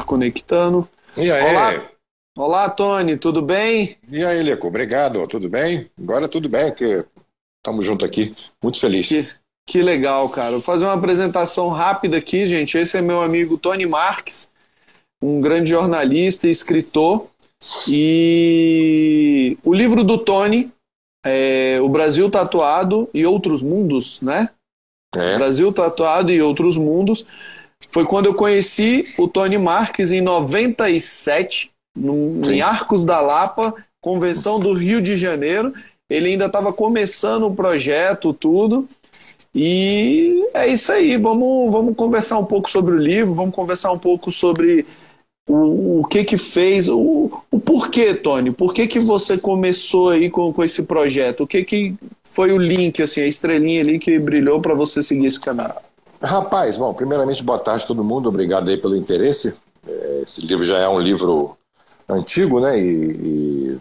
ar conectando. E aí? Olá, olá, Tony, tudo bem? E aí, Leco? Obrigado. Tudo bem? Agora tudo bem, que estamos juntos aqui. Muito feliz. Que, que legal, cara. Vou fazer uma apresentação rápida aqui, gente. Esse é meu amigo Tony Marques, um grande jornalista e escritor. E o livro do Tony é O Brasil Tatuado e Outros Mundos, né? É. Brasil Tatuado e Outros Mundos. Foi quando eu conheci o Tony Marques em 97, em Arcos da Lapa, convenção do Rio de Janeiro. Ele ainda estava começando o projeto, tudo. E é isso aí. Vamos conversar um pouco sobre o livro, vamos conversar um pouco sobre o que fez, o porquê, Tony. Por que você começou aí com esse projeto? O que foi o link, assim, a estrelinha ali que brilhou para você seguir esse caminho? Rapaz, bom, primeiramente, boa tarde a todo mundo. Obrigado aí pelo interesse. Esse livro já é um livro antigo, né? E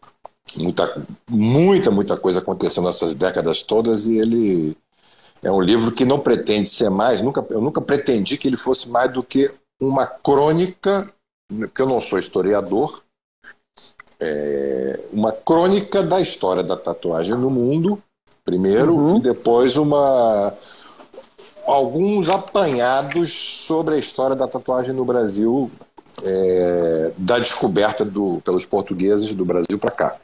muita coisa aconteceu nessas décadas todas, e ele é um livro que não pretende ser mais, eu nunca pretendi que ele fosse mais do que uma crônica, porque eu não sou historiador, uma crônica da história da tatuagem no mundo, primeiro, e depois alguns apanhados sobre a história da tatuagem no Brasil, da descoberta pelos portugueses do Brasil para cá.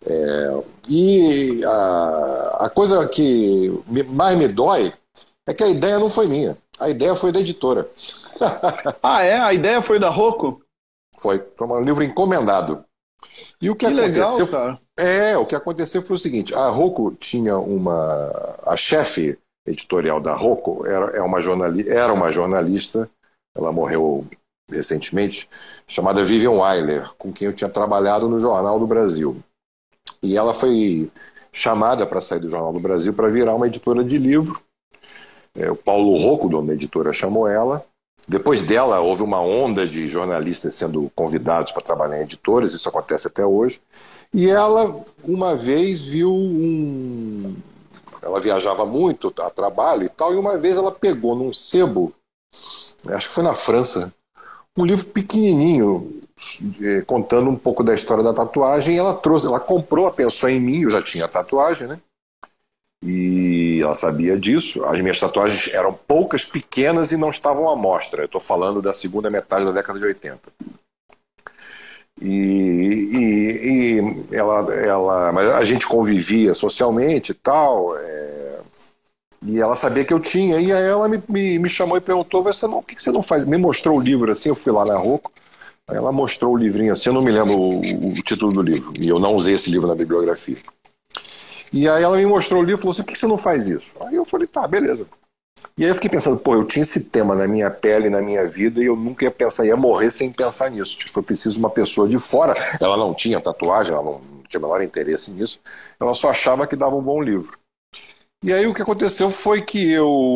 E a coisa que mais me dói é que a ideia não foi minha, a ideia foi da editora. Ah, é? A ideia foi da Rocco? Foi um livro encomendado. E o que aconteceu, legal, cara. o que aconteceu foi o seguinte: a Rocco tinha a chefe editorial da Rocco era uma jornalista, ela morreu recentemente, chamada Vivian Wyler, com quem eu tinha trabalhado no Jornal do Brasil. E ela foi chamada para sair do Jornal do Brasil para virar uma editora de livro. O Paulo Rocco, dono da editora, chamou ela. Depois dela, houve uma onda de jornalistas sendo convidados para trabalhar em editoras, isso acontece até hoje. E ela, uma vez, ela viajava muito a trabalho e tal, e uma vez ela pegou num sebo, acho que foi na França, um livro pequenininho, contando um pouco da história da tatuagem, e ela comprou, pensou em mim, eu já tinha tatuagem, né? E ela sabia disso. As minhas tatuagens eram poucas, pequenas e não estavam à mostra. Eu estou falando da segunda metade da década de 80. Mas a gente convivia socialmente e tal, e ela sabia que eu tinha, e aí ela me chamou e perguntou: por que você não faz? Me mostrou o livro assim, eu fui lá na Rocco, aí ela mostrou o livrinho assim, eu não me lembro o título do livro, e eu não usei esse livro na bibliografia. E aí ela me mostrou o livro e falou assim: por que você não faz isso? Aí eu falei: tá, beleza. E aí eu fiquei pensando, eu tinha esse tema na minha pele, na minha vida, e eu nunca ia morrer sem pensar nisso. Foi preciso uma pessoa de fora. Ela não tinha tatuagem, ela não tinha o menor interesse nisso, ela só achava que dava um bom livro. E aí o que aconteceu foi que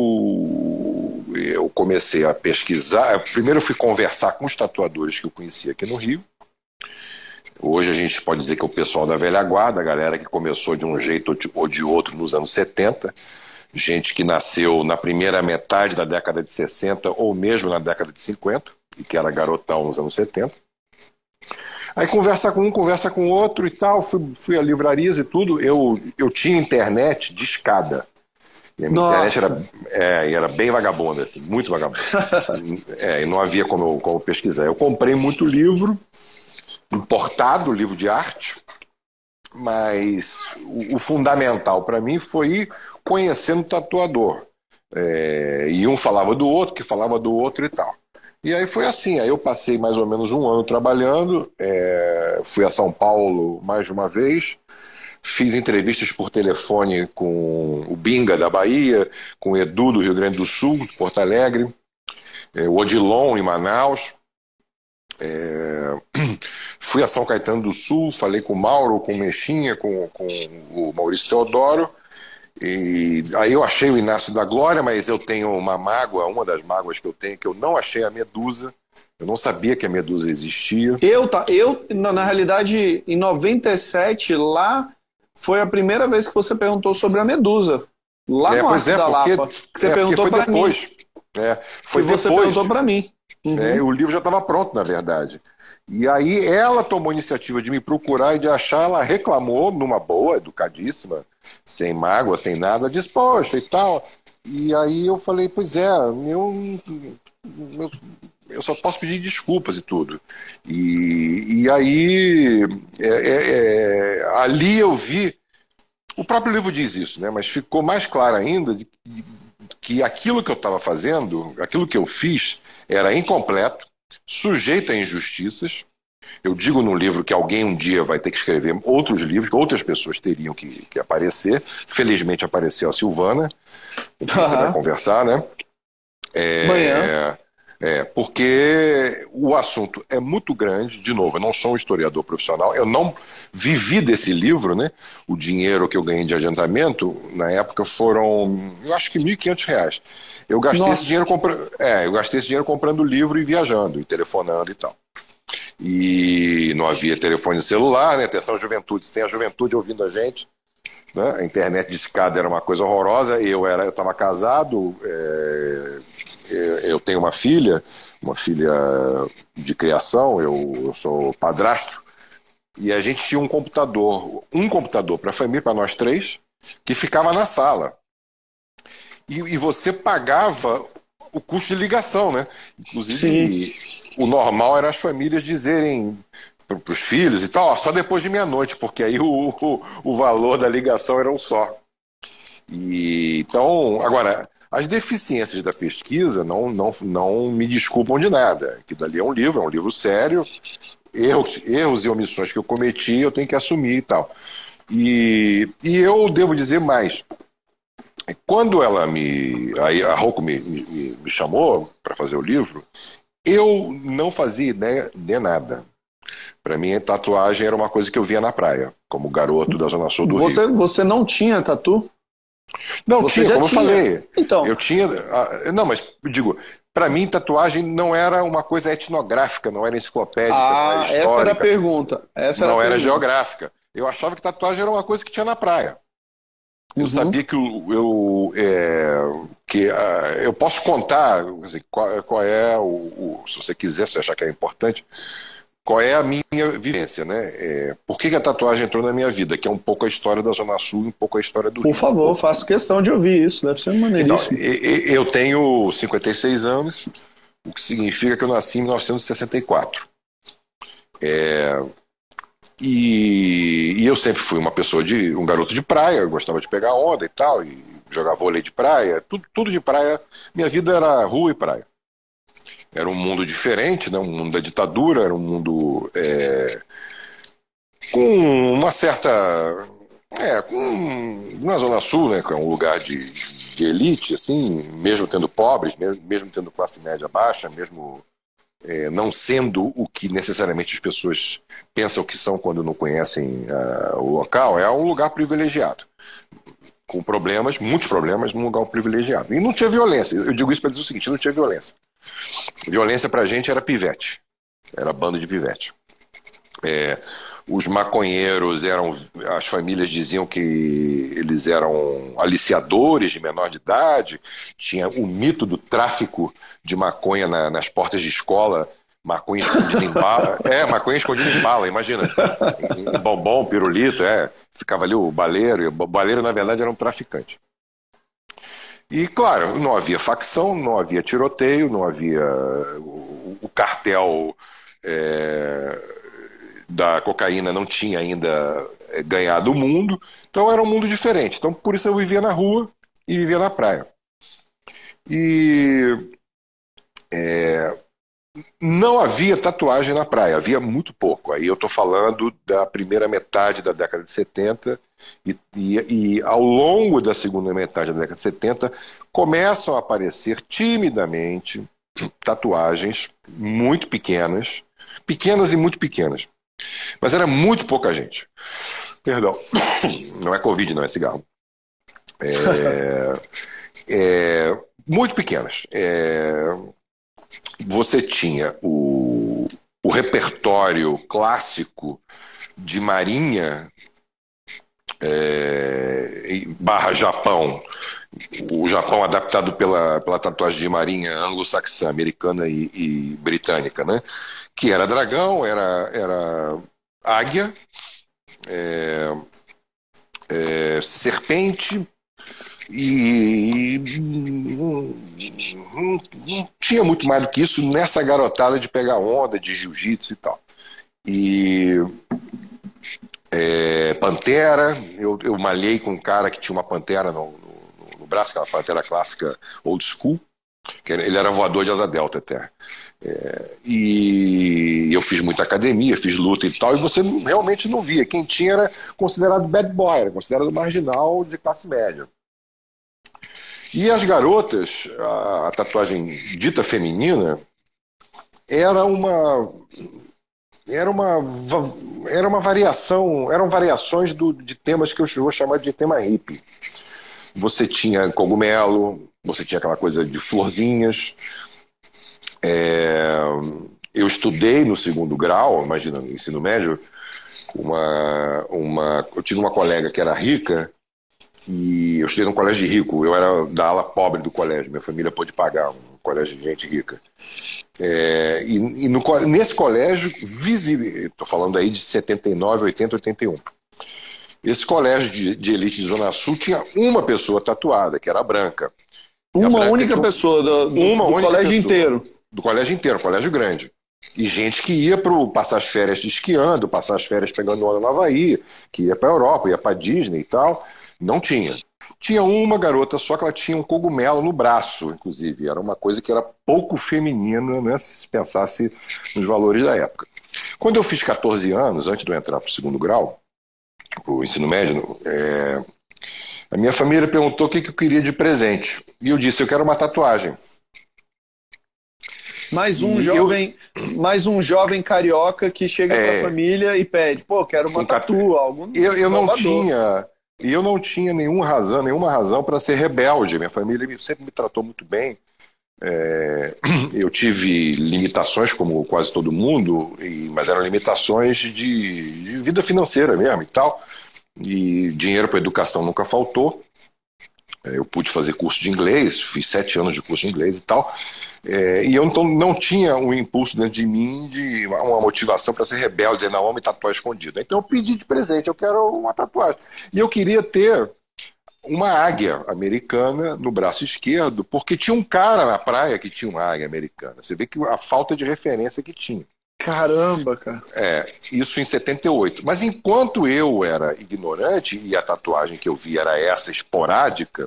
eu comecei a pesquisar. Primeiro eu fui conversar com os tatuadores que eu conhecia aqui no Rio. Hoje a gente pode dizer que é o pessoal da velha guarda, a galera que começou de um jeito ou de outro nos anos 70, gente que nasceu na primeira metade da década de 60 ou mesmo na década de 50, e que era garotão nos anos 70. Aí conversa com um, conversa com outro e tal, fui a livrarias e tudo. Eu tinha internet de escada. E a minha internet era bem vagabunda, assim, muito vagabunda. E não havia como pesquisar. Eu comprei muito livro importado, livro de arte, mas o fundamental para mim foi ir conhecendo o tatuador. E um falava do outro, que falava do outro e tal. E aí foi assim, aí eu passei mais ou menos um ano trabalhando, fui a São Paulo mais de uma vez, fiz entrevistas por telefone com o Binga da Bahia, com o Edu do Rio Grande do Sul, de Porto Alegre, o Odilon em Manaus. Fui a São Caetano do Sul, falei com o Mauro, com o Mexinha, com o Maurício Teodoro, e aí eu achei o Inácio da Glória, mas eu tenho uma mágoa, uma das mágoas que eu tenho, que eu não achei a Medusa. Eu não sabia que a Medusa existia. Na realidade, em 97, lá foi a primeira vez que você perguntou sobre a Medusa. Lá no Arco da Lapa. Que você perguntou para mim. Foi você depois. perguntou para mim. né? O livro já estava pronto, na verdade. E aí ela tomou a iniciativa de me procurar e de achar, ela reclamou numa boa, educadíssima, sem mágoa, sem nada, disse, poxa, e tal. E aí eu falei, pois é, eu, eu só posso pedir desculpas e tudo. E aí ali eu vi, o próprio livro diz isso, né? Mas ficou mais claro ainda que aquilo que eu estava fazendo, aquilo que eu fiz, era incompleto, sujeito a injustiças. Eu digo no livro que alguém um dia vai ter que escrever outros livros, que outras pessoas teriam que aparecer. Felizmente apareceu a Silvana, com quem você vai conversar, né? Amanhã. Porque o assunto é muito grande. De novo, eu não sou um historiador profissional, eu não vivi desse livro, né? O dinheiro que eu ganhei de adiantamento, na época, foram, eu acho que R$ 1.500. Eu gastei esse dinheiro comprando livro e viajando, e telefonando e tal. E não havia telefone celular, né? Atenção, juventude, se tem a juventude ouvindo a gente, né? A internet de escada era uma coisa horrorosa. Eu estava casado, eu tenho uma filha de criação, eu sou padrasto, e a gente tinha um computador para a família, para nós três, que ficava na sala. E você pagava o custo de ligação, né? Inclusive, o normal era as famílias dizerem para os filhos e tal, só depois de meia-noite, porque aí o valor da ligação era um só. Então, agora, as deficiências da pesquisa não me desculpam de nada. Que dali é um livro sério, erros e omissões que eu cometi, eu tenho que assumir e tal. E eu devo dizer mais. Quando aí a Rocco me chamou para fazer o livro, eu não fazia ideia de nada. Para mim, tatuagem era uma coisa que eu via na praia, como garoto da Zona Sul do Rio. Você não tinha tatu? Não tinha, como eu falei. Então. Eu tinha. Não, mas digo, para mim, tatuagem não era uma coisa etnográfica, não era enciclopédica, não era histórica. Essa era a pergunta. Não era geográfica. Eu achava que tatuagem era uma coisa que tinha na praia. Eu sabia que eu posso contar, assim, qual é se você quiser, se achar que é importante, qual é a minha vivência, né? Por que a tatuagem entrou na minha vida? Que é um pouco a história da Zona Sul, um pouco a história do Rio. Por favor, faço questão de ouvir isso, deve ser maneiríssimo. Então, eu tenho 56 anos, o que significa que eu nasci em 1964. E eu sempre fui um garoto de praia, eu gostava de pegar onda e tal, e jogar vôlei de praia, tudo de praia. Minha vida era rua e praia. Era um mundo diferente, né? Um mundo da ditadura, era um mundo com uma certa... na Zona Sul, né? Que é um lugar de elite, assim, mesmo tendo pobres, mesmo tendo classe média baixa, mesmo... não sendo o que necessariamente as pessoas pensam que são quando não conhecem o local, é um lugar privilegiado, com problemas, muitos problemas, num lugar privilegiado. E não tinha violência. Eu digo isso para dizer o seguinte, não tinha violência. Violência pra gente era pivete, era bando de pivete. Os maconheiros as famílias diziam que eles eram aliciadores de menor de idade, tinha o mito do tráfico de maconha nas portas de escola, maconha escondida em bala. Maconha escondida em bala, imagina. Em bombom, pirulito, ficava ali o baleiro, e o baleiro na verdade era um traficante. E claro, não havia facção, não havia tiroteio, não havia o cartel da cocaína não tinha ainda ganhado o mundo, então era um mundo diferente. Então por isso eu vivia na rua e vivia na praia. E não havia tatuagem na praia, havia muito pouco. Aí eu estou falando da primeira metade da década de 70 e ao longo da segunda metade da década de 70 começam a aparecer timidamente tatuagens muito pequenas e muito pequenas. Mas era muito pouca gente. Perdão, não é Covid, não, é cigarro. Muito pequenas. Você tinha o repertório clássico de Marinha / Japão o Japão adaptado pela tatuagem de marinha anglo-saxã, americana e britânica, né? Que era dragão, era águia, serpente, e não tinha muito mais do que isso nessa garotada de pegar onda, de jiu-jitsu e tal. E pantera, eu malhei com um cara que tinha uma pantera no braço, aquela pantera clássica old school, que ele era voador de asa delta até. E eu fiz muita academia, fiz luta e tal, e você realmente não via. Quem tinha era considerado bad boy, era considerado marginal de classe média. E as garotas, a tatuagem dita feminina, eram variações de temas que eu vou chamar de tema hippie. Você tinha cogumelo, você tinha aquela coisa de florzinhas. Eu estudei no 2º grau, imagina, no ensino médio, eu tive uma colega que era rica, e eu estudei num colégio rico, eu era da ala pobre do colégio, minha família pôde pagar um colégio de gente rica. Nesse colégio, estou falando aí de 79, 80, 81. Esse colégio de elite de Zona Sul tinha uma pessoa tatuada, que era branca. Uma única pessoa do colégio inteiro. Do colégio inteiro, colégio grande. E gente que ia passar as férias esquiando, passar as férias pegando onda no Havaí, que ia para a Europa, ia para Disney e tal. Não tinha. Tinha uma garota só que ela tinha um cogumelo no braço, inclusive. Era uma coisa que era pouco feminina, né, se se pensasse nos valores da época. Quando eu fiz 14 anos, antes de eu entrar para o 2º grau, para o ensino médio, a minha família perguntou o que eu queria de presente. E eu disse, eu quero uma tatuagem. Mais um jovem carioca que chega para a família e pede, quero uma tatu, algo eu não tinha nenhuma razão para ser rebelde. Minha família sempre me tratou muito bem. Eu tive limitações, como quase todo mundo, mas eram limitações de vida financeira mesmo e tal. E dinheiro para educação nunca faltou. Eu pude fazer curso de inglês, fiz 7 anos de curso de inglês e tal. E eu então não tinha um impulso dentro de mim de uma motivação para ser rebelde, dizer, não, vamos me tatuar escondido. Então eu pedi de presente, eu quero uma tatuagem. E eu queria ter uma águia americana no braço esquerdo, porque tinha um cara na praia que tinha uma águia americana. Você vê que a falta de referência que tinha. Caramba, cara. Isso em 78. Mas enquanto eu era ignorante e a tatuagem que eu vi era essa esporádica,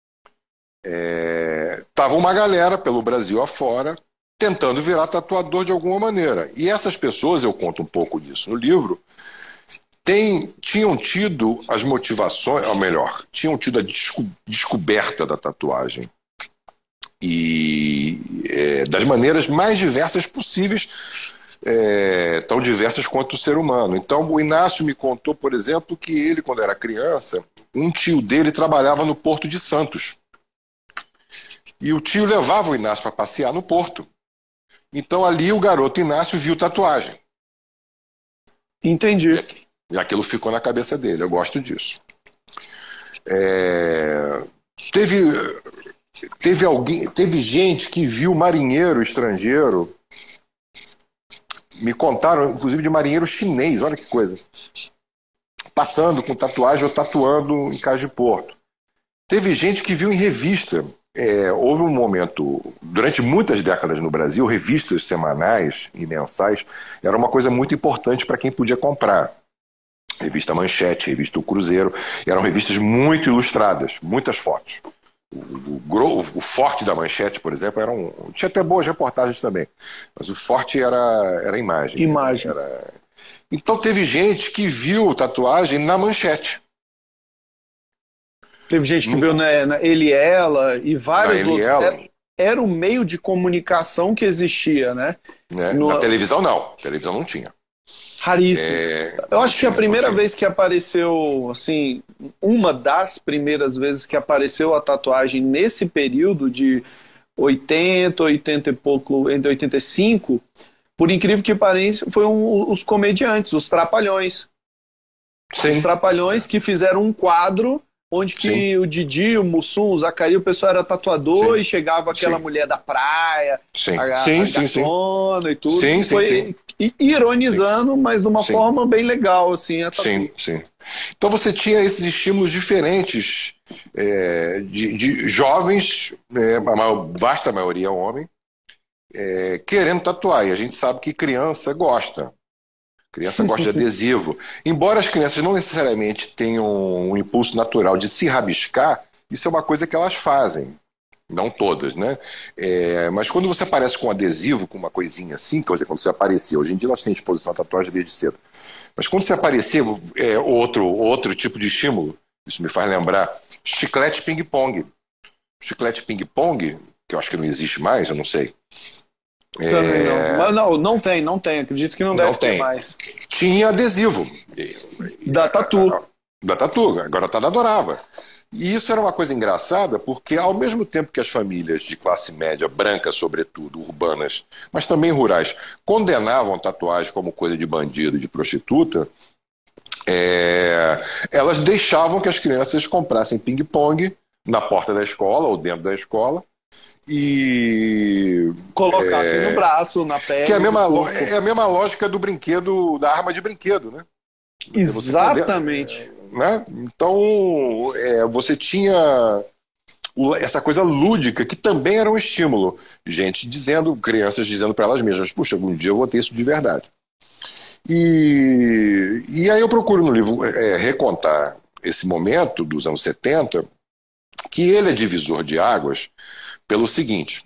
tava uma galera pelo Brasil afora tentando virar tatuador de alguma maneira. E essas pessoas, eu conto um pouco disso no livro, tinham tido as motivações, ou melhor, tinham tido a descoberta da tatuagem e das maneiras mais diversas possíveis, tão diversas quanto o ser humano. Então o Inácio me contou, por exemplo, que ele, quando era criança, um tio dele trabalhava no Porto de Santos. E o tio levava o Inácio para passear no Porto. Então ali o garoto Inácio viu tatuagem. Entendi. E aquilo ficou na cabeça dele. Eu gosto disso. Teve gente que viu marinheiro estrangeiro. Me contaram, inclusive, de marinheiro chinês. Olha que coisa. Passando com tatuagem ou tatuando em Cais de Porto. Teve gente que viu em revista. Houve um momento, durante muitas décadas no Brasil, revistas semanais e mensais era uma coisa muito importante para quem podia comprar. Revista Manchete, revista O Cruzeiro, eram revistas muito ilustradas, muitas fotos. O forte da Manchete, por exemplo, tinha até boas reportagens também, mas o forte era a imagem. Então teve gente que viu tatuagem na Manchete. Teve gente que viu na Ele e Ela e vários outros. Era o meio de comunicação que existia, né? Na televisão não. Televisão não tinha. Raríssimo. Eu acho que a primeira vez que apareceu, assim, uma das primeiras vezes que apareceu a tatuagem nesse período de 80 e pouco, entre 85, por incrível que pareça, foi os comediantes, os Trapalhões. Sim. Os Trapalhões que fizeram um quadro onde que o Didi, o Mussum, o Zacarias, o pessoal era tatuador e chegava aquela mulher da praia, a gatona e tudo. Foi ironizando, mas de uma forma bem legal, assim, a tatu. Sim. Então você tinha esses estímulos diferentes de jovens, a vasta maioria homem, querendo tatuar. E a gente sabe que criança gosta. Criança gosta de adesivo. Embora as crianças não necessariamente tenham um impulso natural de se rabiscar, isso é uma coisa que elas fazem. Não todas, né? Mas quando você aparece com um adesivo, com uma coisinha assim, quer dizer, quando você aparecer, hoje em dia nós temos exposição à tatuagem desde cedo. Mas quando você aparecer, outro tipo de estímulo, isso me faz lembrar, chiclete ping-pong. Chiclete ping-pong, que eu acho que não existe mais, eu não sei. Também não. Mas não tem. Acredito que não deve ter mais. Tinha adesivo. Da tatu. Agora tá adorava. E isso era uma coisa engraçada, porque ao mesmo tempo que as famílias de classe média, branca sobretudo, urbanas, mas também rurais, condenavam tatuagem como coisa de bandido, de prostituta, elas deixavam que as crianças comprassem ping-pong na porta da escola ou dentro da escola, e colocassem no braço, na pele. Que é a mesma lógica do brinquedo, da arma de brinquedo, né? Exatamente. Né? Então você tinha essa coisa lúdica que também era um estímulo. Crianças dizendo para elas mesmas, puxa, algum dia eu vou ter isso de verdade. E aí eu procuro no livro recontar esse momento dos anos 70, que ele é divisor de águas pelo seguinte,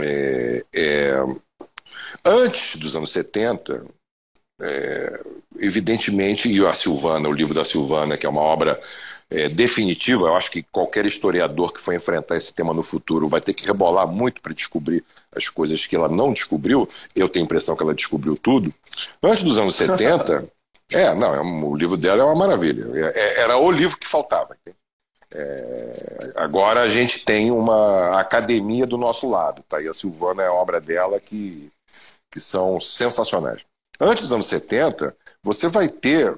antes dos anos 70, evidentemente, e a Silvana, o livro da Silvana, que é uma obra definitiva, eu acho que qualquer historiador que for enfrentar esse tema no futuro vai ter que rebolar muito para descobrir as coisas que ela não descobriu. Eu tenho a impressão que ela descobriu tudo. Antes dos anos 70, o livro dela é uma maravilha. Era o livro que faltava. Agora a gente tem uma academia do nosso lado, tá? E a Silvana é a obra dela que são sensacionais. Antes dos anos 70, você vai ter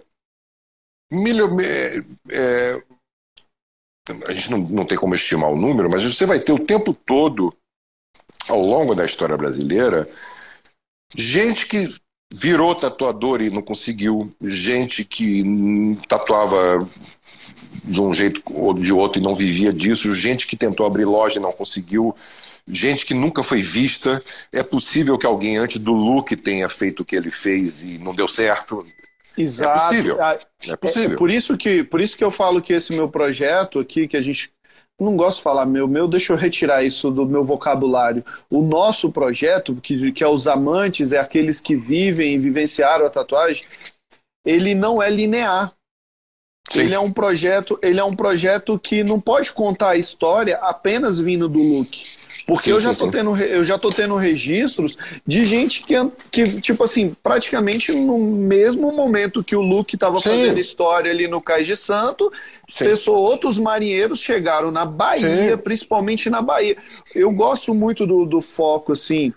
a gente não tem como estimar o número, mas você vai ter o tempo todo, ao longo da história brasileira, gente que virou tatuador e não conseguiu, gente que tatuava de um jeito ou de outro e não vivia disso, gente que tentou abrir loja e não conseguiu, gente que nunca foi vista. É possível que alguém antes do Luke tenha feito o que ele fez e não deu certo. Exato. É possível. Por isso que eu falo que esse meu projeto aqui, que a gente não gosta de falar meu, deixa eu retirar isso do meu vocabulário. O nosso projeto, que é os amantes, é aqueles que vivem e vivenciaram a tatuagem, ele não é linear. Sim. Ele é um projeto que não pode contar a história apenas vindo do Luke. Porque eu já tô tendo registros de gente que, tipo assim, praticamente no mesmo momento que o Luke estava fazendo história ali no Cais de Santo, outros marinheiros chegaram na Bahia, principalmente na Bahia. Eu gosto muito do foco, assim,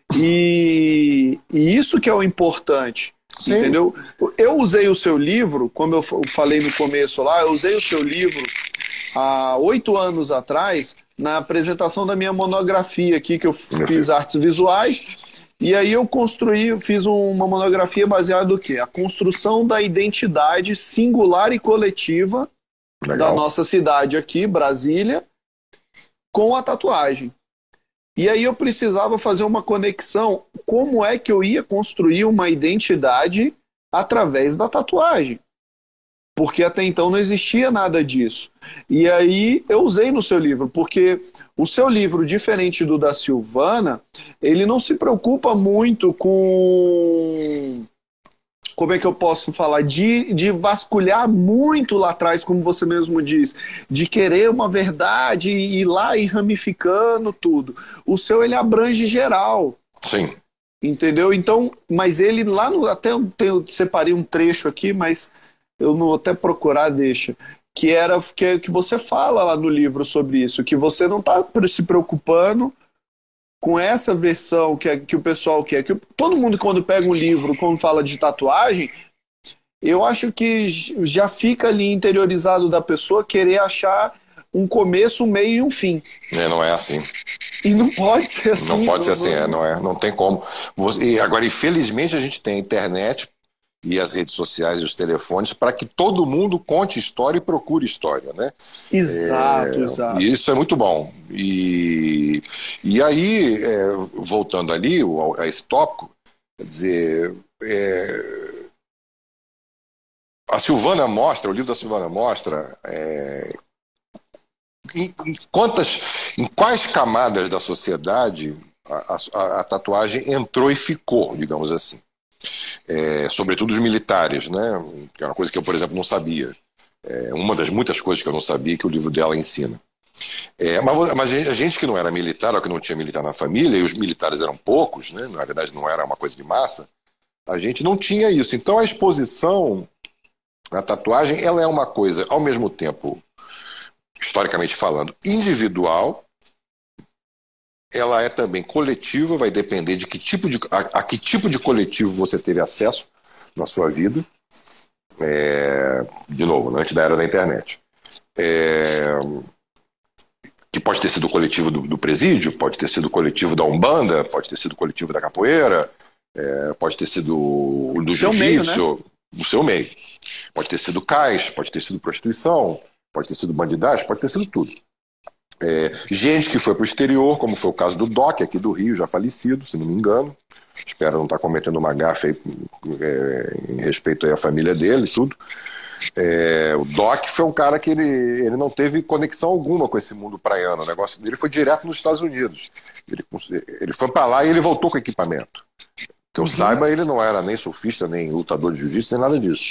e isso que é o importante. Sim. Entendeu? Eu usei o seu livro, como eu falei no começo lá, eu usei o seu livro há 8 anos atrás, na apresentação da minha monografia aqui, que eu fiz artes visuais, e aí eu fiz uma monografia baseada no quê? A construção da identidade singular e coletiva da nossa cidade aqui, Brasília, com a tatuagem. E aí eu precisava fazer uma conexão, como é que eu ia construir uma identidade através da tatuagem. Porque até então não existia nada disso. E aí eu usei no seu livro, porque o seu livro, diferente do da Silvana, ele não se preocupa muito com... Como é que eu posso falar? De vasculhar muito lá atrás, como você mesmo diz, de querer uma verdade e ir lá e ramificando tudo. O seu, ele abrange geral. Sim. Entendeu? Então, mas ele lá no... Até eu separei um trecho aqui, mas eu não vou até procurar, deixa. Que você fala lá no livro sobre isso, que você não está se preocupando com essa versão que o pessoal quer. Que todo mundo, quando pega um livro, quando fala de tatuagem, eu acho que já fica ali interiorizado da pessoa querer achar um começo, um meio e um fim. Não é assim. E não pode ser assim. Não pode ser assim, não tem como. E agora, infelizmente, a gente tem a internet e as redes sociais e os telefones para que todo mundo conte história e procure história, né? Exato, exato. E isso é muito bom. E aí, voltando ali a esse tópico, quer dizer, a Silvana mostra, o livro da Silvana mostra em quais camadas da sociedade a tatuagem entrou e ficou, digamos assim. Sobretudo os militares, né? Que é uma coisa que eu, por exemplo, não sabia. Uma das muitas coisas que eu não sabia que o livro dela ensina. Mas a gente que não era militar, ou que não tinha militar na família, e os militares eram poucos, né? Na verdade não era uma coisa de massa, a gente não tinha isso. Então a exposição, a tatuagem, ela é uma coisa, ao mesmo tempo, historicamente falando, individual, ela é também coletiva, vai depender de que tipo de coletivo você teve acesso na sua vida. De novo, antes da era da internet. Que pode ter sido o coletivo do presídio, pode ter sido o coletivo da Umbanda, pode ter sido o coletivo da capoeira, pode ter sido o do jiu-jitsu, né? Do seu meio. Pode ter sido cais, pode ter sido prostituição, pode ter sido bandidagem, pode ter sido tudo. Gente que foi para o exterior, como foi o caso do Doc, aqui do Rio, já falecido, se não me engano. Espero não estar cometendo uma gafe aí, em respeito aí à família dele e tudo. O Doc foi um cara que ele não teve conexão alguma com esse mundo praiano. O negócio dele foi direto nos Estados Unidos. Ele foi para lá e ele voltou com equipamento. Que eu saiba, ele não era nem surfista, nem lutador de jiu-jitsu, nem nada disso.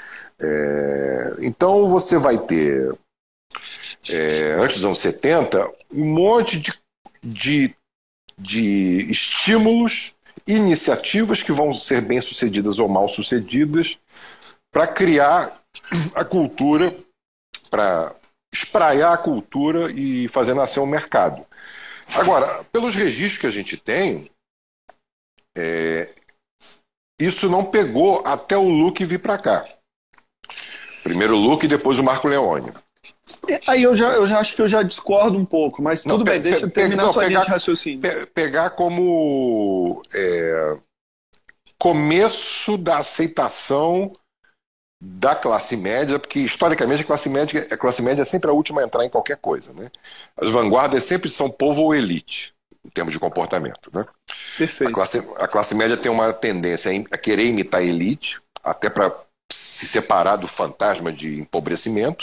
Então você vai ter, antes dos anos 70, um monte de estímulos, iniciativas que vão ser bem-sucedidas ou mal-sucedidas para criar a cultura, para espraiar a cultura e fazer nascer um mercado. Agora, pelos registros que a gente tem, isso não pegou até o Luke vir para cá. Primeiro o Luke e depois o Marco Leone. Aí eu já acho que eu já discordo um pouco, mas tudo bem, deixa eu terminar sua linha de raciocínio. Pegar como começo da aceitação da classe média, porque historicamente a classe média é sempre a última a entrar em qualquer coisa, né? As vanguardas sempre são povo ou elite, em termos de comportamento, né? Perfeito. A classe média tem uma tendência a querer imitar a elite, até para se separar do fantasma de empobrecimento.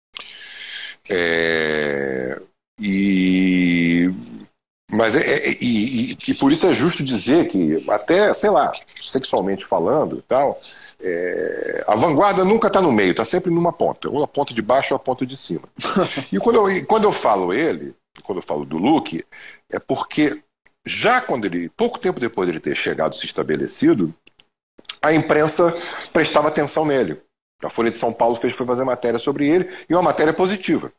Mas por isso é justo dizer que, até, sei lá, sexualmente falando e tal, a vanguarda nunca está no meio, está sempre numa ponta, ou a ponta de baixo ou a ponta de cima. E quando eu falo do Luke, é porque já pouco tempo depois de ele ter chegado, se estabelecido, a imprensa prestava atenção nele. A Folha de São Paulo foi fazer matéria sobre ele, e uma matéria positiva.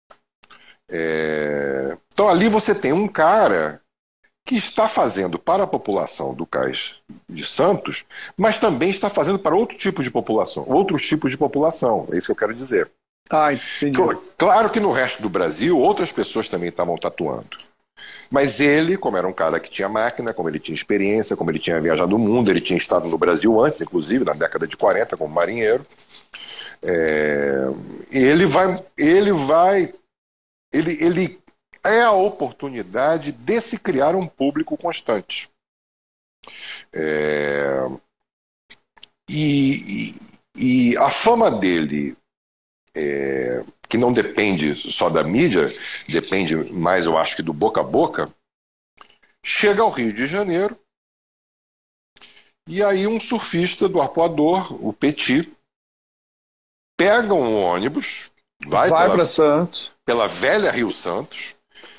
Então ali você tem um cara que está fazendo para a população do Cais de Santos, mas também está fazendo para outros tipos de população. É isso que eu quero dizer. Entendi. Claro que no resto do Brasil outras pessoas também estavam tatuando. Mas ele, como era um cara que tinha máquina, como ele tinha experiência, como ele tinha viajado o mundo, ele tinha estado no Brasil antes, inclusive, na década de 40, como marinheiro, ele é a oportunidade de se criar um público constante. E a fama dele, que não depende só da mídia, depende mais, eu acho, que do boca a boca, chega ao Rio de Janeiro, e aí um surfista do Arpoador, o Petit, pega um ônibus, vai para Santos, pela velha Rio Santos,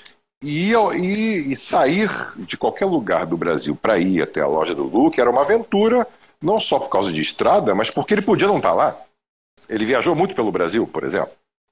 e sair de qualquer lugar do Brasil para ir até a loja do Luke era uma aventura, não só por causa de estrada, mas porque ele podia não estar lá. Ele viajou muito pelo Brasil, por exemplo.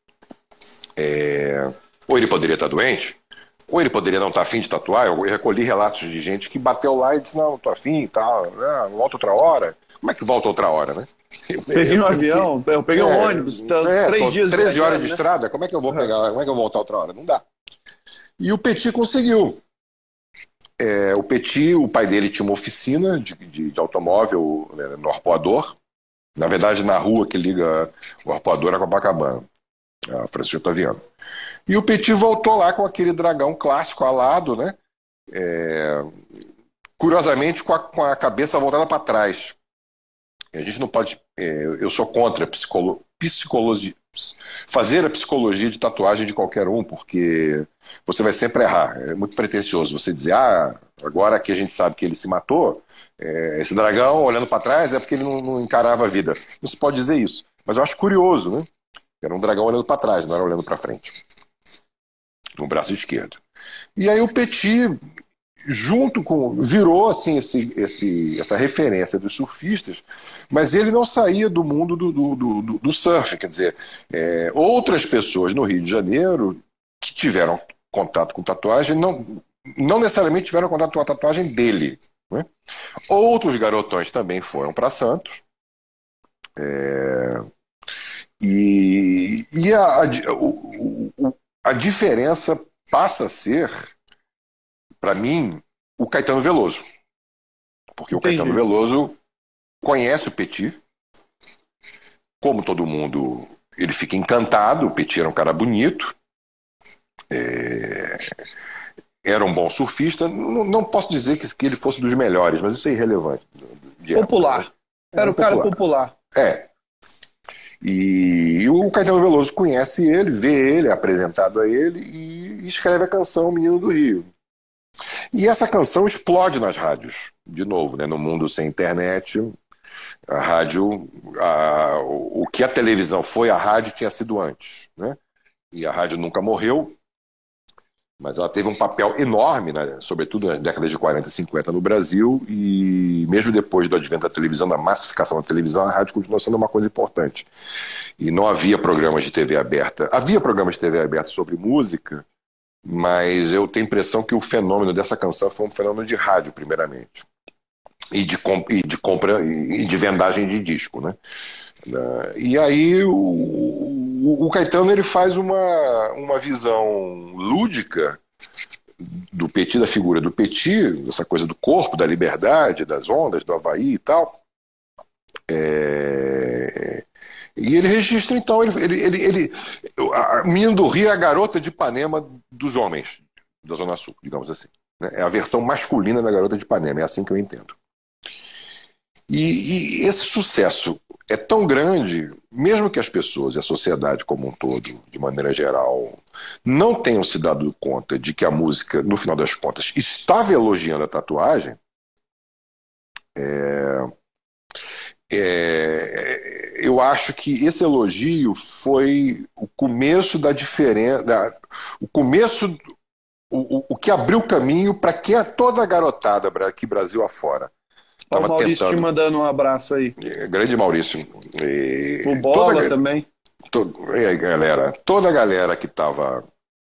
Ou ele poderia estar doente, ou ele poderia não estar afim de tatuar. Eu recolhi relatos de gente que bateu lá e disse, não, estou afim e tal, volta outra hora. como é que volta outra hora, né? Peguei um avião, eu peguei um ônibus, 3 dias 13 horas de né? estrada, como é que eu vou pegar, como é que eu vou voltar outra hora? Não dá. E o Petit conseguiu. O Petit, o pai dele tinha uma oficina de automóvel, né, no Arpoador, na verdade na rua que liga o Arpoador a Copacabana, a Francisco Otaviano. E o Petit voltou lá com aquele dragão clássico alado, né? Curiosamente com a cabeça voltada para trás. A gente não pode. Eu sou contra psicologia, fazer a psicologia de tatuagem de qualquer um, porque você vai sempre errar. É muito pretensioso você dizer, agora que a gente sabe que ele se matou, esse dragão olhando para trás é porque ele não encarava a vida. Não se pode dizer isso. Mas eu acho curioso, né? Era um dragão olhando para trás, não era olhando para frente. No braço esquerdo. E aí o Petit, virou assim, essa referência dos surfistas, mas ele não saía do mundo do surf. Quer dizer, outras pessoas no Rio de Janeiro que tiveram contato com tatuagem não necessariamente tiveram contato com a tatuagem dele, né? Outros garotões também foram para Santos. E a diferença passa a ser, para mim, o Caetano Veloso. Porque o Caetano Veloso conhece o Petit. Como todo mundo, ele fica encantado. O Petit era um cara bonito. Era um bom surfista. Não posso dizer que ele fosse dos melhores, mas isso é irrelevante. Popular. Era um cara popular. E o Caetano Veloso conhece ele, vê ele, é apresentado a ele e escreve a canção Menino do Rio. E essa canção explode nas rádios, de novo, né? No mundo sem internet, a rádio, o que a televisão foi, a rádio tinha sido antes, né? E a rádio nunca morreu, mas ela teve um papel enorme, né? Sobretudo na década de 40 e 50 no Brasil, e mesmo depois do advento da televisão, da massificação da televisão, a rádio continuou sendo uma coisa importante. E não havia programas de TV aberta. Havia programas de TV aberta sobre música, mas eu tenho a impressão que o fenômeno dessa canção foi um fenômeno de rádio, primeiramente. E de compra e de vendagem de disco, né? E aí o Caetano, ele faz uma visão lúdica do Petit, da figura do Petit, dessa coisa do corpo, da liberdade, das ondas, do Havaí e tal. E ele registra, então, a Menina do Rio é a garota de Ipanema dos homens da Zona Sul, digamos assim, né? É a versão masculina da garota de Ipanema, é assim que eu entendo. E esse sucesso é tão grande, mesmo que as pessoas e a sociedade como um todo, de maneira geral, não tenham se dado conta de que a música, no final das contas, estava elogiando a tatuagem. Eu acho que esse elogio foi o começo da diferença, o que abriu o caminho para que toda a garotada aqui Brasil afora. O Maurício te mandando um abraço aí. Grande Maurício. O Bola também. Toda a galera que estava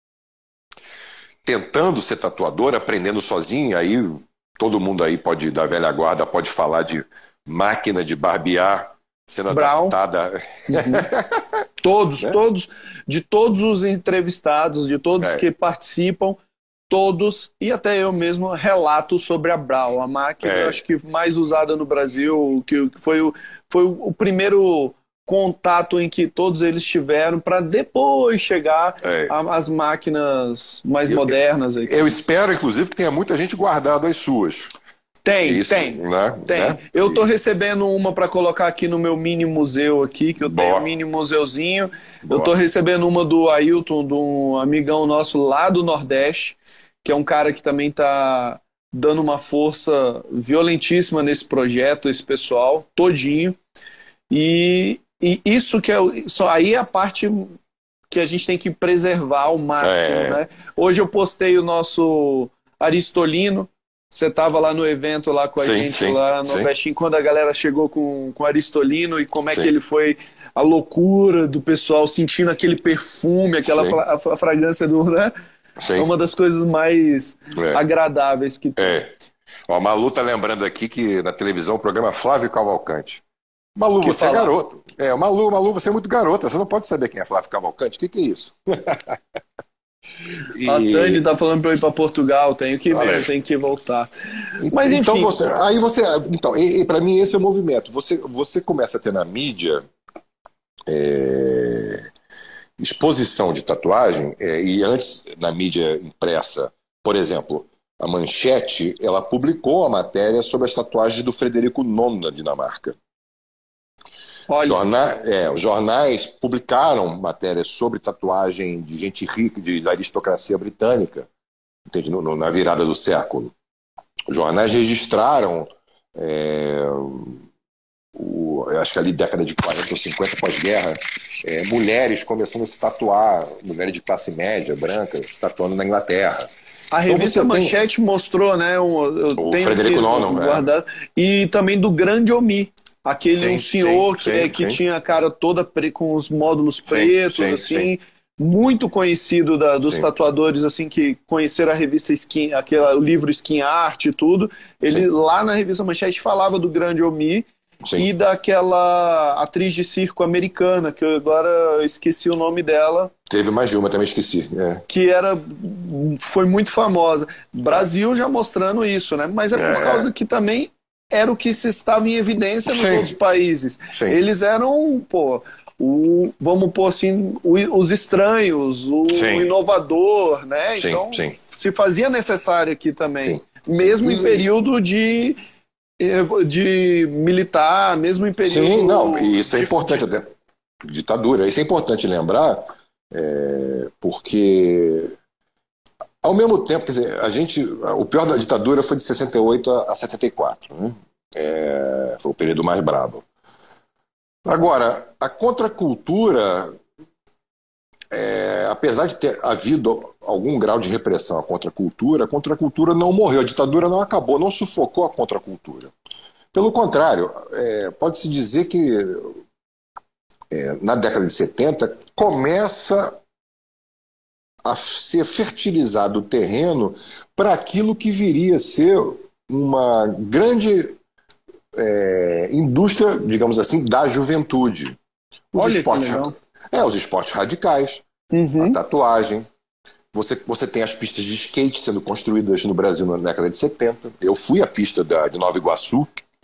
tentando ser tatuador, aprendendo sozinho, aí todo mundo aí da velha guarda pode falar de máquina de barbear sendo adaptada. Todos, de todos os entrevistados, de todos que participam, todos, e até eu mesmo, relato sobre a Brau, a máquina acho que mais usada no Brasil, que foi o primeiro contato em que todos eles tiveram para depois chegar às máquinas mais modernas. Eu espero, inclusive, que tenha muita gente guardado as suas. Tem. Né? Eu tô recebendo uma para colocar aqui no meu mini museu aqui, que eu tenho um mini museuzinho. Eu tô recebendo uma do Ailton, de um amigão nosso lá do Nordeste, que é um cara que também tá dando uma força violentíssima nesse projeto, esse pessoal todinho. E isso que aí é a parte que a gente tem que preservar ao máximo, né? Hoje eu postei o nosso Aristolino. Você estava lá no evento lá com a gente lá no Nordestinho, quando a galera chegou com o Aristolino e como é que ele foi, a loucura do pessoal sentindo aquele perfume, aquela fragrância do, né? É uma das coisas mais agradáveis que tem. Ó, a Malu tá lembrando aqui que na televisão o programa Flávio Cavalcante. Malu, você é garoto. Malu, você é muito garota. Você não pode saber quem é Flávio Cavalcante. O que é isso? A Tânia tá falando pra eu ir pra Portugal. Tenho que ver, tenho que voltar. Mas enfim. Então, para mim esse é o movimento. Você começa a ter na mídia exposição de tatuagem, e antes na mídia impressa, por exemplo, a Manchete, ela publicou a matéria sobre as tatuagens do Frederico IX na Dinamarca. Os jornais publicaram matérias sobre tatuagem de gente rica, da aristocracia britânica, entende? Na virada do século. Os jornais registraram, acho que ali década de 40 ou 50 pós-guerra, mulheres começando a se tatuar, mulheres de classe média, branca, se tatuando na Inglaterra. A revista Manchete mostrou, né? O Frederico IX, guardado, e também do Grande Omi. Aquele senhor que tinha a cara toda com os módulos pretos, assim, muito conhecido dos tatuadores, assim, que conheceram a revista Skin, o livro Skin Art e tudo. Ele lá na revista Manchete falava do Grande Omi e daquela atriz de circo americana, que eu agora esqueci o nome dela. Teve mais de uma, também esqueci. Que foi muito famosa. Brasil já mostrando isso, né? Mas por causa que também era o que se estava em evidência nos outros países. Eles eram, vamos pôr assim, os estranhos, o inovador, né? Então, se fazia necessário aqui também. Mesmo em período de militar, mesmo em período... e isso é importante até. Ditadura. Isso é importante lembrar, porque... Ao mesmo tempo, quer dizer, o pior da ditadura foi de 68 a 74, né? Foi o período mais brabo. Agora, a contracultura, apesar de ter havido algum grau de repressão à contracultura, a contracultura não morreu, a ditadura não acabou, não sufocou a contracultura. Pelo contrário, pode-se dizer que na década de 70 começa a ser fertilizado o terreno para aquilo que viria a ser uma grande indústria, digamos assim, da juventude. Os esportes radicais, a tatuagem. Você tem as pistas de skate sendo construídas no Brasil na década de 70. Eu fui à pista de Nova Iguaçu.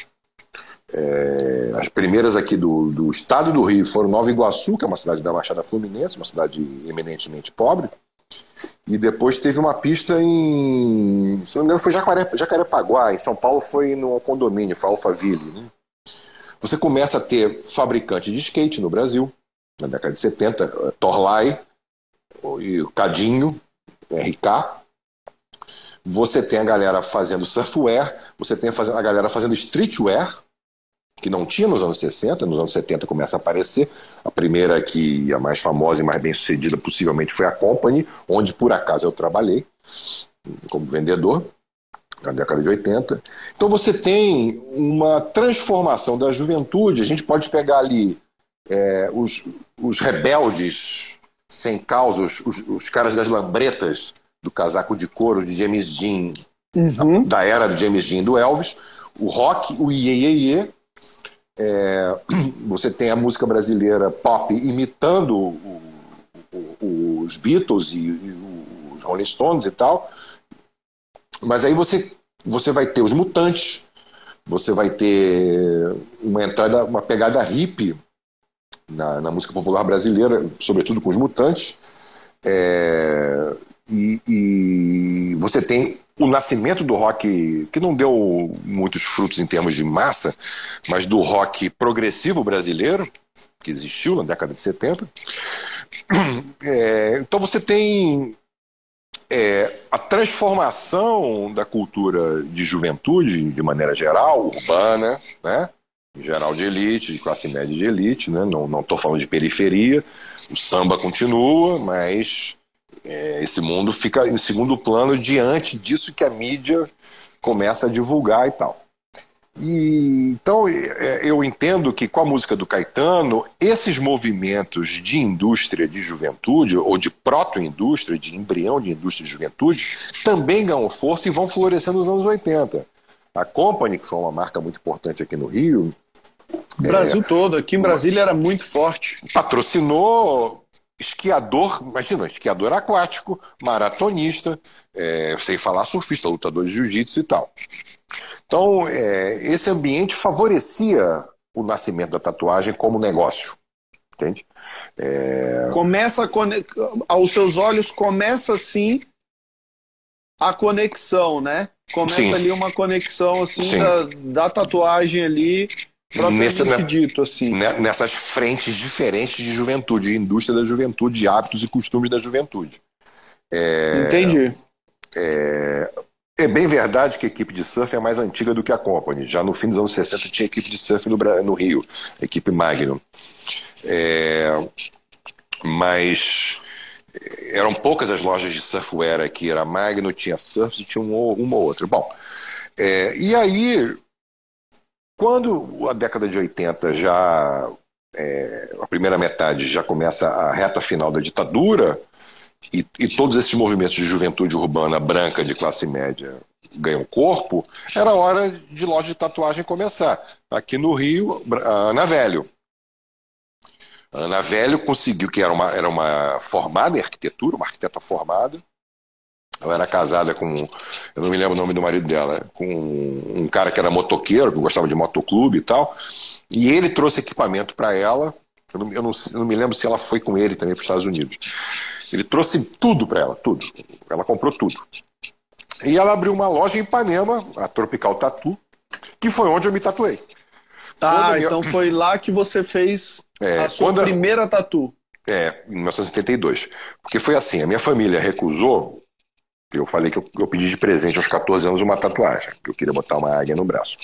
As primeiras aqui do estado do Rio foram Nova Iguaçu, que é uma cidade da Baixada Fluminense, uma cidade eminentemente pobre. E depois teve uma pista se não me engano, foi Jacarepaguá. Em São Paulo foi no condomínio, foi Alphaville, né? Você começa a ter fabricante de skate no Brasil, na década de 70, Torlai, e o Cadinho, RK. Você tem a galera fazendo surfwear, você tem a galera fazendo streetwear, que não tinha nos anos 60, nos anos 70 começa a aparecer. A primeira que a mais famosa e mais bem sucedida possivelmente foi a Company, onde por acaso eu trabalhei como vendedor na década de 80. Então você tem uma transformação da juventude. A gente pode pegar ali os rebeldes sem causa, os caras das lambretas do casaco de couro de James Dean, da era do James Dean e do Elvis, o rock, o iê, iê, iê. Você tem a música brasileira pop imitando os Beatles e os Rolling Stones e tal, mas aí você vai ter os Mutantes, você vai ter uma pegada hippie na música popular brasileira, sobretudo com os Mutantes, e você tem o nascimento do rock, que não deu muitos frutos em termos de massa, mas do rock progressivo brasileiro, que existiu na década de 70. Então você tem a transformação da cultura de juventude, de maneira geral, urbana, né? Em geral de elite, de classe média de elite, né? Não estou falando de periferia. O samba continua, mas esse mundo fica em segundo plano diante disso que a mídia começa a divulgar e tal. Então eu entendo que com a música do Caetano, esses movimentos de indústria de juventude, ou de proto-indústria, de embrião de indústria de juventude, também ganham força e vão florescer nos anos 80. A Company, que foi uma marca muito importante aqui no Rio, O Brasil todo, aqui em Brasília era muito forte. patrocinou esquiador, imagina, esquiador aquático, maratonista, sem falar surfista, lutador de jiu-jitsu e tal. Então, esse ambiente favorecia o nascimento da tatuagem como negócio, entende? Começa aos seus olhos começa assim a conexão, né? Começa Sim. ali uma conexão assim Sim. da tatuagem ali, propriamente dito assim. Nessas frentes diferentes de juventude, de indústria da juventude, de hábitos e costumes da juventude. Entendi. É bem verdade que a equipe de surf é mais antiga do que a Company. Já no fim dos anos 60 tinha equipe de surf no Rio, a equipe Magnum. Mas eram poucas as lojas de surfwear aqui. Era Magnum, tinha surf e tinha uma ou outra. Bom, e aí, quando a década de 80 já, a primeira metade já começa a reta final da ditadura, e todos esses movimentos de juventude urbana branca de classe média ganham corpo, era hora de loja de tatuagem começar. Aqui no Rio, a Ana Velho. A Ana Velho conseguiu, que era uma formada em arquitetura, uma arquiteta formada. Ela era casada com, eu não me lembro o nome do marido dela, com um cara que era motoqueiro, que gostava de motoclube e tal. E ele trouxe equipamento para ela. Eu não me lembro se ela foi com ele também para os Estados Unidos. Ele trouxe tudo para ela, tudo. Ela comprou tudo. E ela abriu uma loja em Ipanema, a Tropical Tattoo, que foi onde eu me tatuei. Então foi lá que você fez a sua primeira tatu. Em 1972. Porque foi assim, a minha família recusou. Eu falei que eu pedi de presente aos 14 anos uma tatuagem, que eu queria botar uma águia no braço.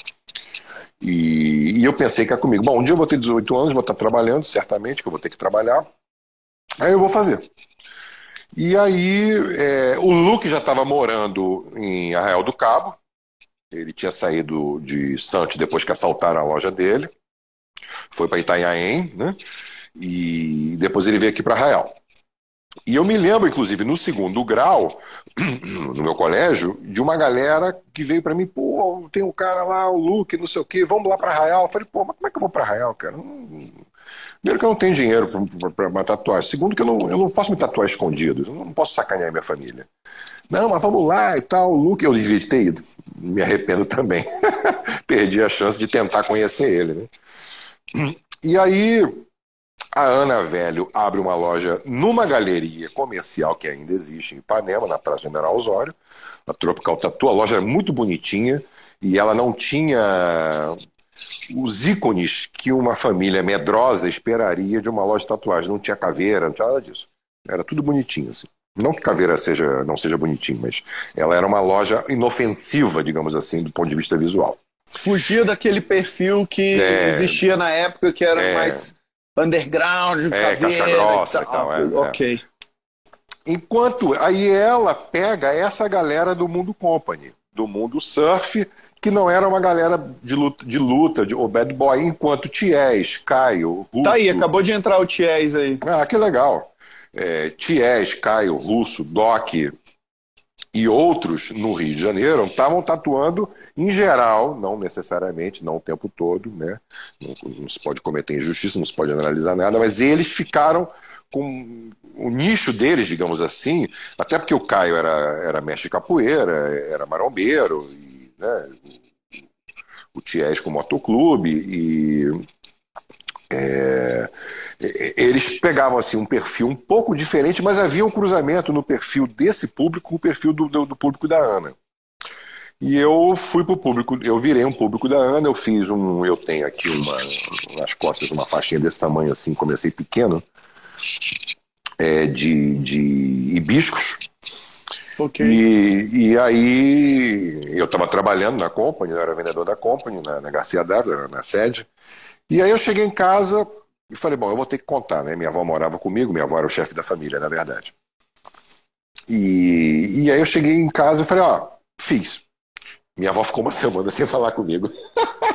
E eu pensei que era comigo. Bom, um dia eu vou ter 18 anos, vou estar trabalhando, certamente, que eu vou ter que trabalhar. Aí eu vou fazer. E aí, o Luke já estava morando em Arraial do Cabo. Ele tinha saído de Santos depois que assaltaram a loja dele. Foi para Itanhaém, né? E depois ele veio aqui para Arraial. E eu me lembro, inclusive, no segundo grau, no meu colégio, de uma galera que veio para mim, pô, tem um cara lá, o Luke, não sei o quê, vamos lá para Arraial. Eu falei, pô, mas como é que eu vou para Arraial, cara? Primeiro que eu não tenho dinheiro para uma tatuagem. Segundo que eu não posso me tatuar escondido. Eu não posso sacanear minha família. Não, mas vamos lá e tal. O Luke, eu devia ter ido. Me arrependo também. Perdi a chance de tentar conhecer ele, né? E aí, a Ana Velho abre uma loja numa galeria comercial que ainda existe em Ipanema, na Praça General Osório, a Tropical Tattoo. A loja é muito bonitinha e ela não tinha os ícones que uma família medrosa esperaria de uma loja de tatuagem. Não tinha caveira, não tinha nada disso. Era tudo bonitinho, assim. Não que caveira não seja bonitinho, mas ela era uma loja inofensiva, digamos assim, do ponto de vista visual. Fugia daquele perfil que existia na época, que era mais underground, caveira, casca grossa e tal. Ok. Enquanto aí ela pega essa galera do mundo company, do mundo surf, que não era uma galera de luta ou bad boy, enquanto Ties, Caio, Russo... Tá aí, acabou de entrar o Ties aí. Ah, que legal. Ties, Caio, Russo, Doc e outros no Rio de Janeiro estavam tatuando em geral, não necessariamente, não o tempo todo, né? Não se pode cometer injustiça, não se pode analisar nada, mas eles ficaram com o nicho deles, digamos assim, até porque o Caio era mestre de capoeira, era marombeiro, e, né, o Ties com motoclube, e eles pegavam assim um perfil um pouco diferente, mas havia um cruzamento no perfil desse público com o perfil do público da Ana. E eu fui pro público, eu virei um público da Ana, eu tenho aqui nas costas uma faixinha desse tamanho assim, comecei pequeno, de hibiscos. Okay. E aí eu estava trabalhando na Company, eu era vendedor da Company, na Garcia Dávila, na sede. E aí eu cheguei em casa e falei, bom, eu vou ter que contar, né? Minha avó morava comigo, minha avó era o chefe da família, na verdade. E aí eu cheguei em casa e falei, fiz. Minha avó ficou uma semana sem falar comigo.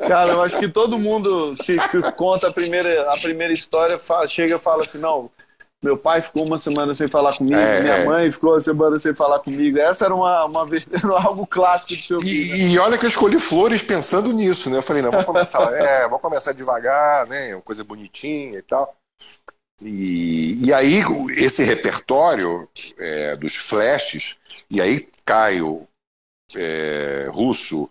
Cara, eu acho que todo mundo que conta a primeira história chega e fala assim, não, meu pai ficou uma semana sem falar comigo, minha mãe ficou uma semana sem falar comigo. Essa era era algo clássico do seu filho. Né? E olha que eu escolhi flores pensando nisso, né? Eu falei, não, vou começar devagar, né? Uma coisa bonitinha e tal. E aí, esse repertório dos flashes, e aí Caio, Russo,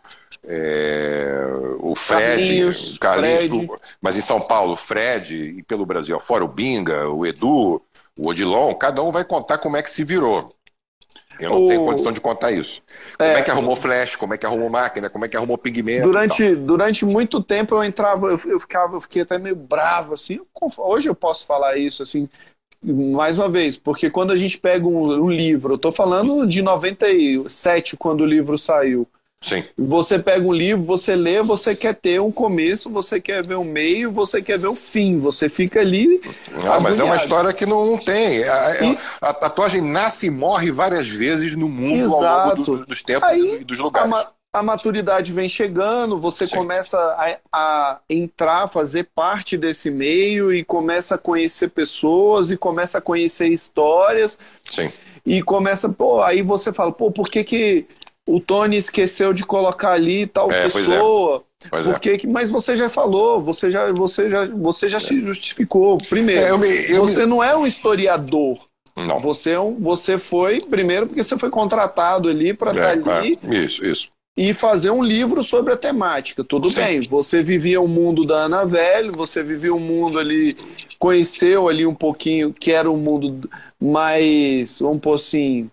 o Fred, Carlinhos, mas em São Paulo, o Fred, e pelo Brasil afora, o Binga, o Edu, o Odilon, cada um vai contar como é que se virou. Eu não tenho condição de contar isso. Como é que arrumou flash, como é que arrumou máquina, como é que arrumou pigmento. Durante muito tempo eu entrava, eu fiquei até meio bravo, assim. Hoje eu posso falar isso, assim, mais uma vez, porque quando a gente pega um livro, eu tô falando de 97, quando o livro saiu. Sim. Você pega um livro, você lê, você quer ter um começo, você quer ver um meio, você quer ver o fim, você fica ali. Mas é uma história que não tem. A tatuagem nasce e morre várias vezes no mundo. Exato. Ao longo dos tempos e dos lugares. A maturidade vem chegando, você começa a entrar, fazer parte desse meio e começa a conhecer pessoas e começa a conhecer histórias. Sim. E começa, aí você fala, por que o Tony esqueceu de colocar ali tal pessoa? Mas você já falou, você já se justificou. Primeiro, você não é um historiador. Não. Você foi, primeiro, porque você foi contratado ali para estar ali. Isso. E fazer um livro sobre a temática. Tudo bem, você vivia o mundo da Ana Velho, você vivia o mundo ali, conheceu ali um pouquinho, que era um mundo mais, vamos pôr assim,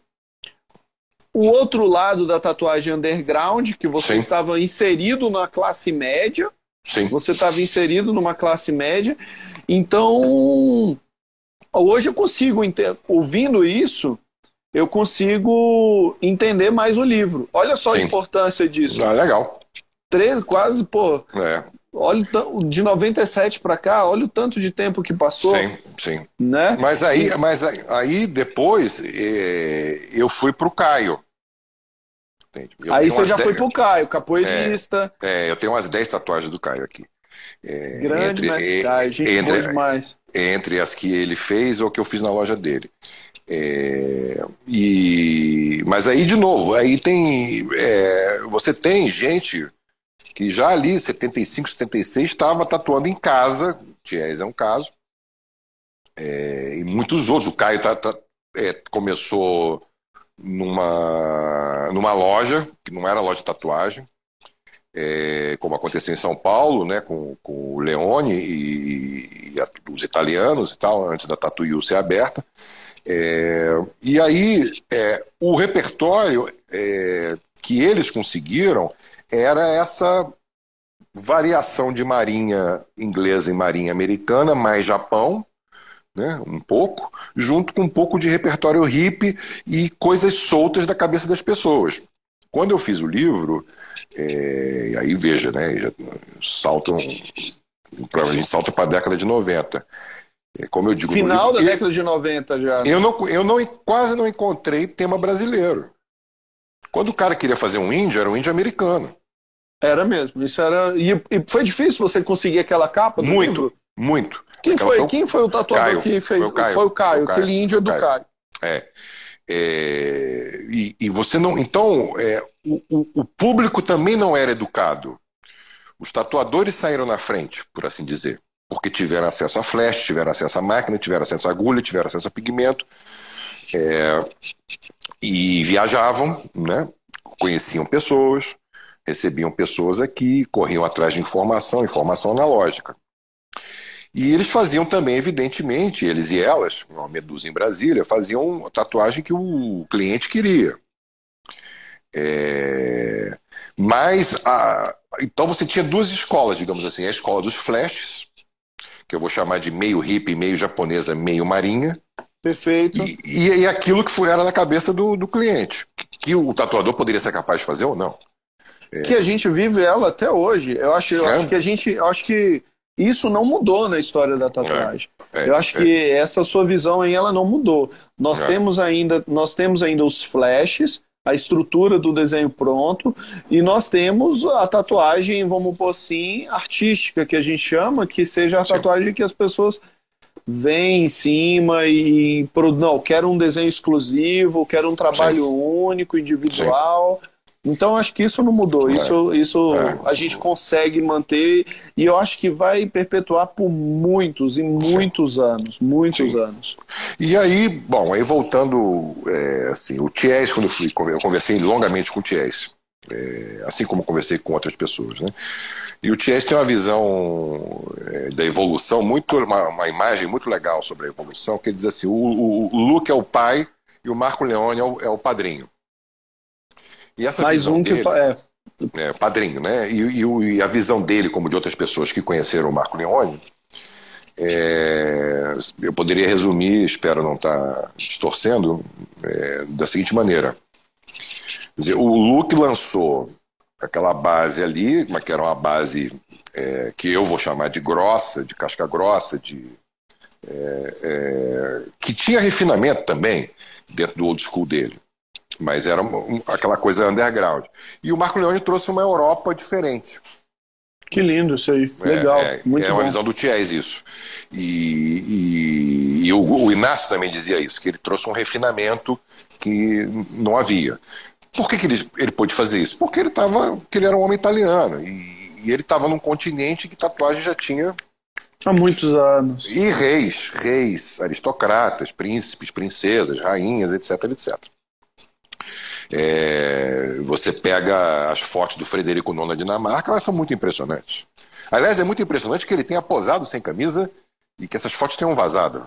o outro lado da tatuagem underground, que você estava inserido na classe média. Sim. Você estava inserido numa classe média. Então, hoje eu consigo, ouvindo isso, eu consigo entender mais o livro. Olha só a importância disso. Legal. Quase, olha, de 97 para cá, olha o tanto de tempo que passou. Sim. Né? Mas aí depois eu fui pro Caio. Aí você já foi pro Caio, capoeirista. Eu tenho umas 10 tatuagens do Caio aqui. Grande mestre, gente boa demais. Entre as que ele fez ou que eu fiz na loja dele. Mas aí, de novo, aí você tem gente que já ali, 75, 76, estava tatuando em casa. Thiers é um caso. E muitos outros. O Caio começou numa loja, que não era loja de tatuagem, como aconteceu em São Paulo, né, com o Leone e os italianos e tal, antes da Tatu You ser aberta. E aí o repertório que eles conseguiram era essa variação de marinha inglesa e marinha americana, mais Japão, né, um pouco, junto com um pouco de repertório hippie e coisas soltas da cabeça das pessoas. Quando eu fiz o livro, aí veja, né, a gente salta para a década de 90. Como eu digo, final da década de 90 já. Quase não encontrei tema brasileiro. Quando o cara queria fazer um índio, era um índio americano. Era mesmo. Isso era. E foi difícil você conseguir aquela capa do livro? Muito. Quem foi o tatuador que fez? Foi o Caio, aquele índio do Caio. E você não. Então, o público também não era educado. Os tatuadores saíram na frente, por assim dizer. Porque tiveram acesso a flash, tiveram acesso a máquina, tiveram acesso a agulha, tiveram acesso a pigmento. E viajavam, né? Conheciam pessoas, recebiam pessoas aqui, corriam atrás de informação analógica. E eles faziam também, evidentemente, eles e elas, uma Medusa em Brasília, faziam a tatuagem que o cliente queria. Então você tinha duas escolas, digamos assim, a escola dos flashes, que eu vou chamar de meio hippie, meio japonesa, meio marinha. Perfeito. E aquilo que era na cabeça do cliente, que o tatuador poderia ser capaz de fazer ou não. Que a gente vive ela até hoje. Eu acho que isso não mudou na história da tatuagem. Eu acho que essa sua visão aí, ela não mudou. Nós temos ainda os flashes, a estrutura do desenho pronto, e nós temos a tatuagem, vamos pôr assim, artística, que a gente chama, que seja a tatuagem que as pessoas veem em cima e não, quero um desenho exclusivo, quero um trabalho único, individual. Então acho que isso não mudou, isso a gente consegue manter, e eu acho que vai perpetuar por muitos e muitos anos, muitos anos. E aí, bom, aí voltando, assim, o Thiès, quando eu conversei longamente com o Thiès, assim como conversei com outras pessoas, né? E o Thiès tem uma visão da evolução, uma imagem muito legal sobre a evolução, que ele diz assim, o Luke é o pai e o Marco Leone é o padrinho. E essa mais visão um dele, que padrinho, né? E a visão dele, como de outras pessoas que conheceram o Marco Leone, eu poderia resumir, espero não estar distorcendo, da seguinte maneira. Quer dizer, o Luke lançou aquela base ali, mas que era uma base que eu vou chamar de grossa, de casca grossa, que tinha refinamento também dentro do old school dele. Mas era aquela coisa underground. E o Marco Leone trouxe uma Europa diferente. Que lindo isso aí, legal. Muito uma bom. visão do Thiès isso. E o Inácio também dizia isso, que ele trouxe um refinamento que não havia. Por que ele pôde fazer isso? Porque ele era um homem italiano. E ele estava num continente que tatuagem já tinha... Há muitos anos. E reis, aristocratas, príncipes, princesas, rainhas, etc, etc. Você pega as fotos do Frederico IX da Dinamarca, elas são muito impressionantes. Aliás, é muito impressionante que ele tenha posado sem camisa e que essas fotos tenham vazado.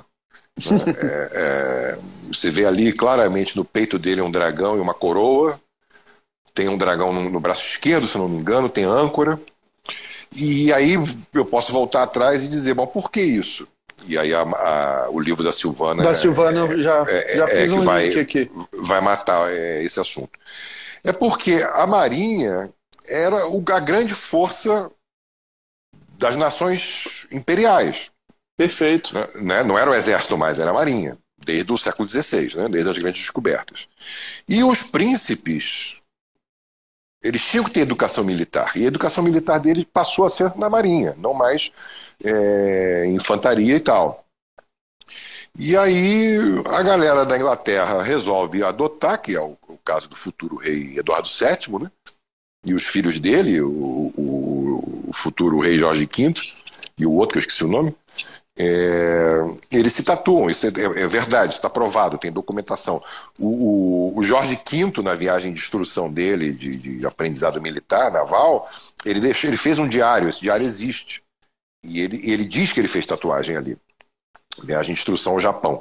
Você vê ali claramente no peito dele um dragão e uma coroa, tem um dragão no braço esquerdo, se não me engano, tem âncora. E aí eu posso voltar atrás e dizer, bom, por que isso? E aí o livro da Silvana... Da Silvana já fiz um link aqui. Vai matar esse assunto. É porque a Marinha era a grande força das nações imperiais. Perfeito. Né? Não era o exército mais, era a Marinha. Desde o século XVI, né? Desde as grandes descobertas. E os príncipes, eles tinham que ter educação militar. E a educação militar deles passou a ser na Marinha, não mais... infantaria e tal. E aí a galera da Inglaterra resolve adotar, que é o caso do futuro rei Eduardo VII, né? E os filhos dele, o futuro rei Jorge V e o outro, que eu esqueci o nome, eles se tatuam, isso é verdade, isso está provado, tem documentação. O Jorge V, na viagem de instrução dele, de aprendizado militar, naval, ele fez um diário, esse diário existe. E ele diz que ele fez tatuagem ali. Viagem de instrução ao Japão.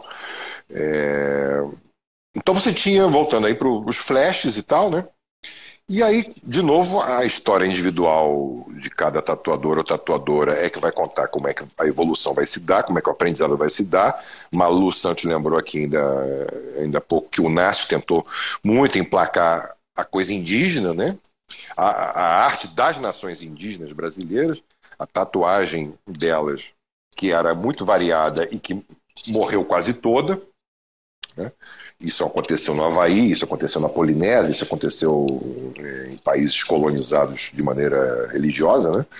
Então você tinha, voltando aí para os flashes e tal, né? E aí, de novo, a história individual de cada tatuador ou tatuadora é que vai contar como é que a evolução vai se dar, como é que o aprendizado vai se dar. Malu Santos lembrou aqui ainda há pouco que o Nácio tentou muito emplacar a coisa indígena, né? A arte das nações indígenas brasileiras. A tatuagem delas, que era muito variada e que morreu quase toda, né? Isso aconteceu no Havaí, isso aconteceu na Polinésia, isso aconteceu em países colonizados de maneira religiosa, né?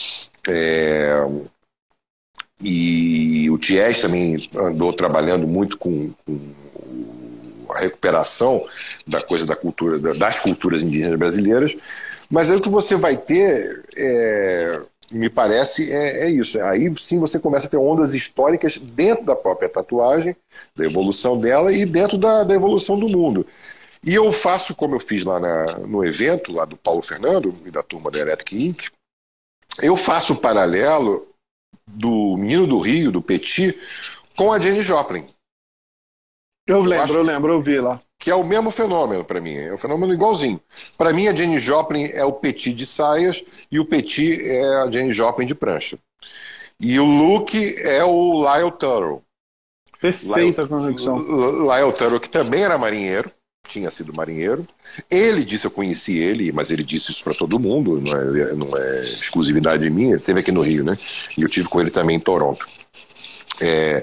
E o Thiès também andou trabalhando muito com a recuperação da coisa da cultura, das culturas indígenas brasileiras, mas aí o que você vai ter me parece, isso. Aí sim você começa a ter ondas históricas dentro da própria tatuagem, da evolução dela e dentro da evolução do mundo. E eu faço, como eu fiz lá no evento, lá do Paulo Fernando e da turma da Electric Inc., eu faço o paralelo do Menino do Rio, do Petit, com a Janis Joplin. Eu lembro, eu vi lá. Que é o mesmo fenômeno para mim, é um fenômeno igualzinho. Para mim, a Janis Joplin é o Petit de saias e o Petit é a Janis Joplin de prancha. E o Luke é o Lyle Turtle. Perfeita a conexão. Lyle Turtle, que também era marinheiro, tinha sido marinheiro. Ele disse, eu conheci ele, mas ele disse isso para todo mundo, não é exclusividade minha, ele esteve aqui no Rio, né? E eu tive com ele também em Toronto.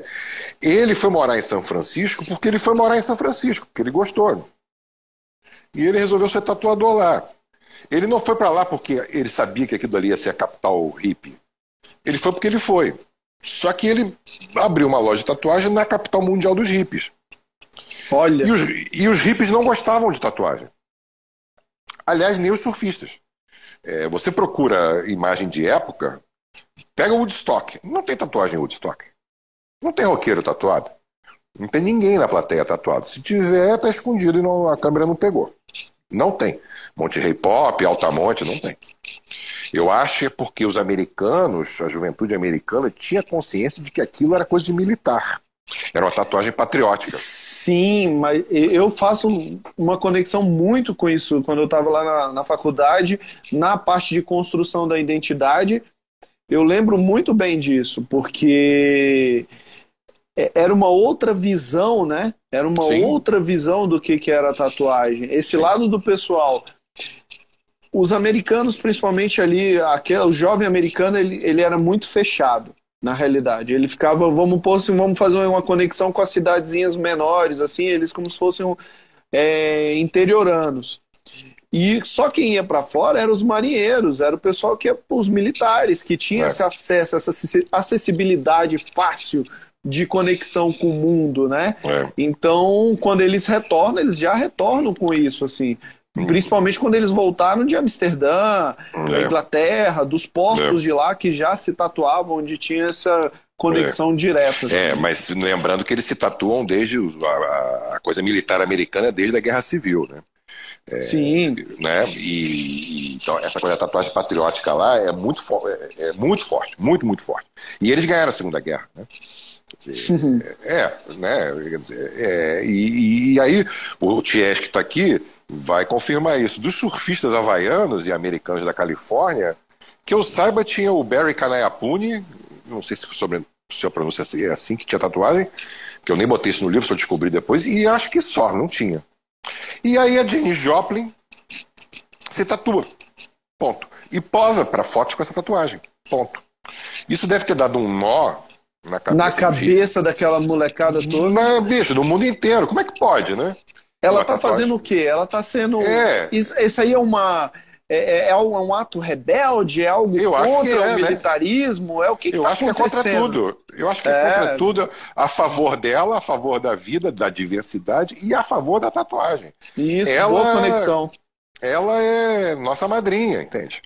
Ele foi morar em São Francisco porque ele foi morar em São Francisco, porque ele gostou. E ele resolveu ser tatuador lá. Ele não foi para lá porque ele sabia que aquilo ali ia ser a capital hippie. Ele foi porque ele foi. Só que ele abriu uma loja de tatuagem na capital mundial dos hippies. Olha. E os hippies não gostavam de tatuagem. Aliás, nem os surfistas. Você procura imagem de época, pega o Woodstock. Não tem tatuagem em Woodstock. Não tem roqueiro tatuado. Não tem ninguém na plateia tatuado. Se tiver, tá escondido e a câmera não pegou. Não tem. Monterey Pop, Altamonte, não tem. Eu acho que é porque os americanos, a juventude americana, tinha consciência de que aquilo era coisa de militar. Era uma tatuagem patriótica. Sim, mas eu faço uma conexão muito com isso quando eu estava lá na faculdade, na parte de construção da identidade. Eu lembro muito bem disso, porque era uma outra visão, né? Era uma Sim. outra visão do que era a tatuagem. Esse lado do pessoal. Os americanos, principalmente ali, o jovem americano, ele era muito fechado, na realidade. Ele ficava, vamos fazer uma conexão com as cidadezinhas menores, assim, eles como se fossem interioranos. E só quem ia para fora eram os marinheiros, era o pessoal que ia, os militares, que tinha esse acesso, essa acessibilidade fácil de conexão com o mundo, né? Então, quando eles retornam, eles já retornam com isso, assim. Principalmente quando eles voltaram de Amsterdã, da Inglaterra, dos portos de lá que já se tatuavam, onde tinha essa conexão direta. Assim. Mas lembrando que eles se tatuam desde a coisa militar americana, desde a Guerra Civil, né? Sim. Né? Então essa coisa da tatuagem patriótica lá é muito forte, muito, muito forte. E eles ganharam a Segunda Guerra, né? Né? Quer dizer, e aí o Ties que está aqui vai confirmar isso. Dos surfistas havaianos e americanos da Califórnia, que eu saiba, tinha o Barry Kanayapuni, não sei se a pronúncia é assim, que tinha tatuagem, que eu nem botei isso no livro, só descobri depois, e acho que só, não tinha. E aí a Janis Joplin se tatua, ponto. E posa para fotos com essa tatuagem, ponto. Isso deve ter dado um nó na cabeça daquela molecada toda. Bicho, do mundo inteiro. Como é que pode, né? Ela tá fazendo o quê? Ela tá sendo... Isso aí é um ato rebelde? É algo contra o militarismo? Né? É o que Eu tá acho acontecendo? Que é contra tudo. Eu acho que é contra tudo, a favor dela, a favor da vida, da diversidade e a favor da tatuagem. Isso, boa conexão. Ela é nossa madrinha, entende?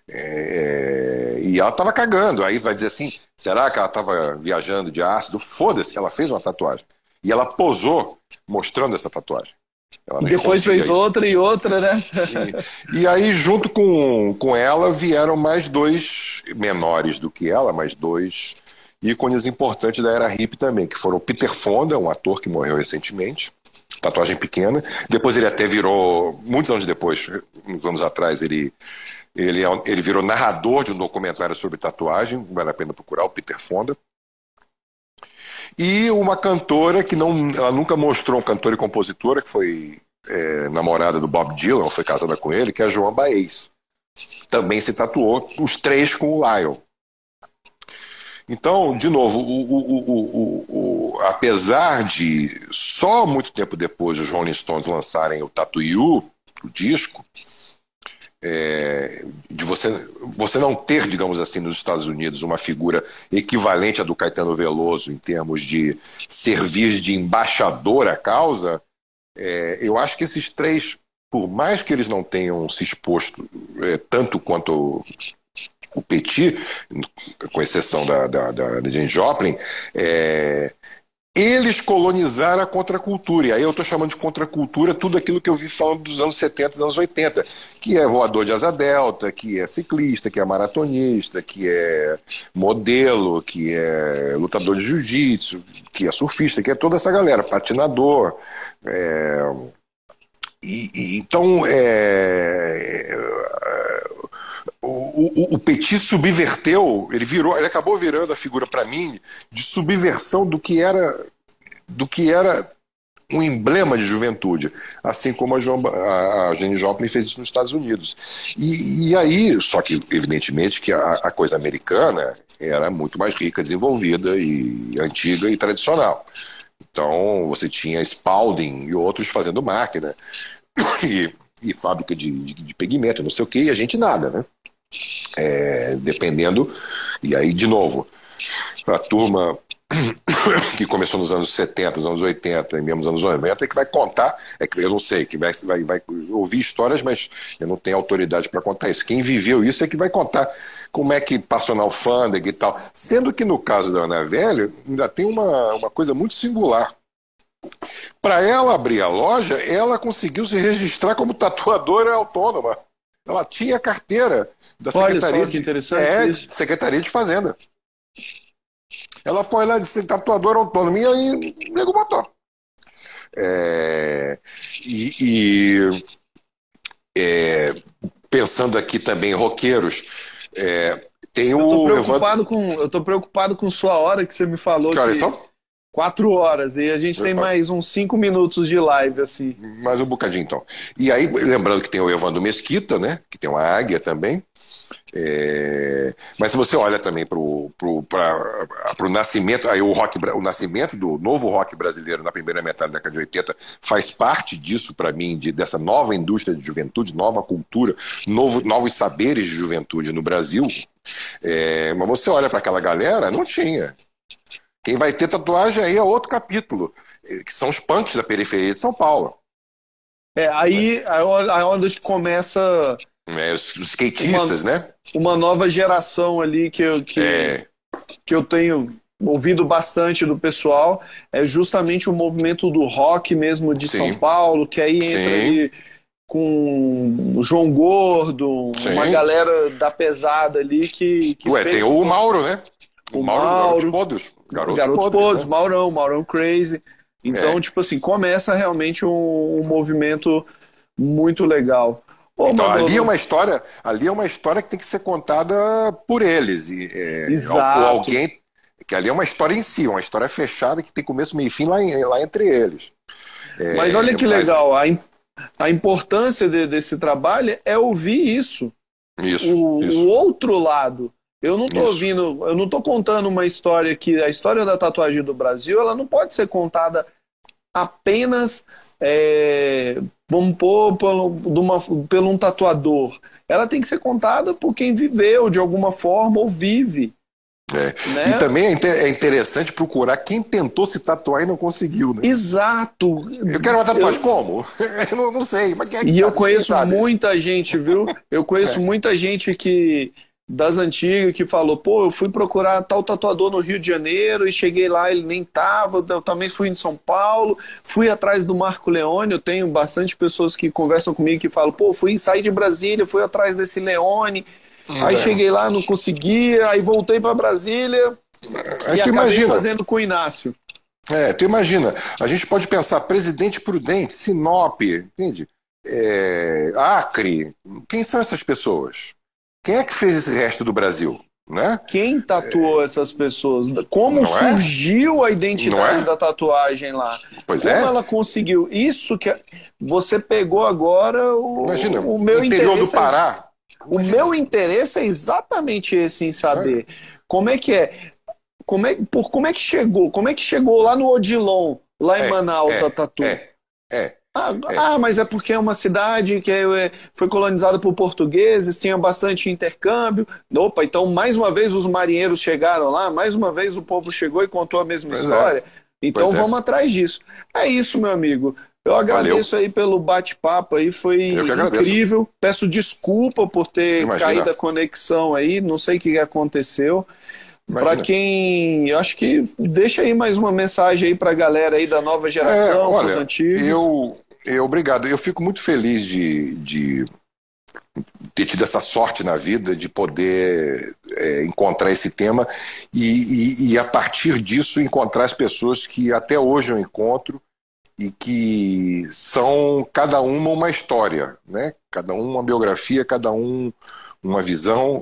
E ela tava cagando. Aí vai dizer assim, será que ela tava viajando de ácido? Foda-se, ela fez uma tatuagem. E ela posou mostrando essa tatuagem. E depois fez outra e outra, né? E aí, junto com ela, vieram mais dois menores do que ela, mais dois ícones importantes da era hippie também, que foram o Peter Fonda, um ator que morreu recentemente, tatuagem pequena. Depois ele até virou, muitos anos depois, uns anos atrás, ele virou narrador de um documentário sobre tatuagem, vale a pena procurar, o Peter Fonda. E uma cantora que ela nunca mostrou, um cantor e compositora, que foi namorada do Bob Dylan, foi casada com ele, que é a Joan Baez. Também se tatuou, os três com o Lyle. Então, de novo, apesar de só muito tempo depois os Rolling Stones lançarem o Tattoo You, o disco, de você não ter, digamos assim, nos Estados Unidos uma figura equivalente à do Caetano Veloso em termos de servir de embaixador à causa, eu acho que esses três, por mais que eles não tenham se exposto tanto quanto o Petit, com exceção da Janis Joplin, eles colonizaram a contracultura. E aí eu estou chamando de contracultura tudo aquilo que eu vi falando dos anos 70 e dos anos 80, que é voador de asa delta, que é ciclista, que é maratonista, que é modelo, que é lutador de jiu-jitsu, que é surfista, que é toda essa galera, patinador. Então, o Petit subverteu, ele acabou virando a figura para mim de subversão do que era um emblema de juventude, assim como a Janis Joplin fez isso nos Estados Unidos. E aí, só que evidentemente que a coisa americana era muito mais rica, desenvolvida e antiga e tradicional. Então você tinha Spalding e outros fazendo máquina. e fábrica de pigmento, não sei o que, e a gente nada, né? Dependendo. E aí, de novo, a turma que começou nos anos 70, nos anos 80 e mesmo nos anos 90, é que vai contar, que eu não sei, que vai ouvir histórias, mas eu não tenho autoridade para contar isso. Quem viveu isso é que vai contar como é que passou na alfândega e tal. Sendo que no caso da Ana Velha, ainda tem uma coisa muito singular. Para ela abrir a loja, ela conseguiu se registrar como tatuadora autônoma. Ela tinha carteira da Secretaria, olha só que interessante isso. Secretaria de Fazenda. Ela foi lá de ser tatuadora autônoma e aí o nego botou. Pensando aqui também, roqueiros, tem eu tô preocupado com sua hora que você me falou. Que horas são? 4 horas, e a gente tem mais uns 5 minutos de live, assim. Mais um bocadinho, então. E aí, lembrando que tem o Evandro Mesquita, né? Que tem uma águia também. Mas se você olha também para o nascimento, aí o nascimento do novo rock brasileiro na primeira metade da década de 80 faz parte disso para mim, dessa nova indústria de juventude, nova cultura, novos saberes de juventude no Brasil. Mas você olha para aquela galera, não tinha. Quem vai ter tatuagem aí é outro capítulo, que são os punks da periferia de São Paulo. Aí a hora que começa... os skatistas, né? Uma nova geração ali que eu tenho ouvido bastante do pessoal, é justamente o movimento do rock mesmo de São Paulo, que aí entra ali com o João Gordo, uma galera da pesada ali que tem o Mauro, né? O Mauro, Garotos Podres, né? Maurão Crazy. Então, tipo assim, começa realmente um movimento muito legal. Então, ali é uma história que tem que ser contada por eles. Exato. Ou alguém, que ali é uma história em si, uma história fechada que tem começo, meio e fim lá entre eles. Mas olha que legal, a importância desse trabalho é ouvir isso. O outro lado. Eu não estou ouvindo, eu não estou contando uma história que a história da tatuagem do Brasil, ela não pode ser contada apenas, vamos pôr, por um tatuador. Ela tem que ser contada por quem viveu de alguma forma ou vive. Né? E também é interessante procurar quem tentou se tatuar e não conseguiu, né? Exato. Eu quero uma tatuagem como? Eu não sei. Mas quem é que e sabe? Eu conheço muita gente, viu? Eu conheço muita gente das antigas que falou, eu fui procurar tal tatuador no Rio de Janeiro e cheguei lá, ele nem tava, eu também fui em São Paulo, fui atrás do Marco Leone, eu tenho bastante pessoas que conversam comigo que falam, saí de Brasília, fui atrás desse Leone, aí cheguei lá, não conseguia, aí voltei para Brasília e acabei fazendo com o Inácio. Tu imagina, a gente pode pensar Presidente Prudente, Sinop, entende? Acre, quem são essas pessoas? Quem é que fez esse resto do Brasil? Né? Quem tatuou essas pessoas? Como surgiu a identidade da tatuagem lá? Como ela conseguiu? Isso que você pegou agora o meu interior interesse. Do Pará. O meu interesse é exatamente esse em saber. Como é que é? Como é que chegou? Como é que chegou lá no Odilon, lá em Manaus, a tatu? Mas é porque é uma cidade que foi colonizada por portugueses, tinha bastante intercâmbio. Opa, então mais uma vez os marinheiros chegaram lá, mais uma vez o povo chegou e contou a mesma história. Então vamos atrás disso. É isso, meu amigo. Eu agradeço aí pelo bate-papo aí, foi incrível. Peço desculpa por ter caído a conexão aí, não sei o que aconteceu. Para quem, eu acho que deixa aí mais uma mensagem aí para a galera aí da nova geração, para os antigos. Obrigado. Eu fico muito feliz de ter tido essa sorte na vida de poder encontrar esse tema e a partir disso encontrar as pessoas que até hoje eu encontro e que são cada uma história, né? Cada uma biografia, cada uma visão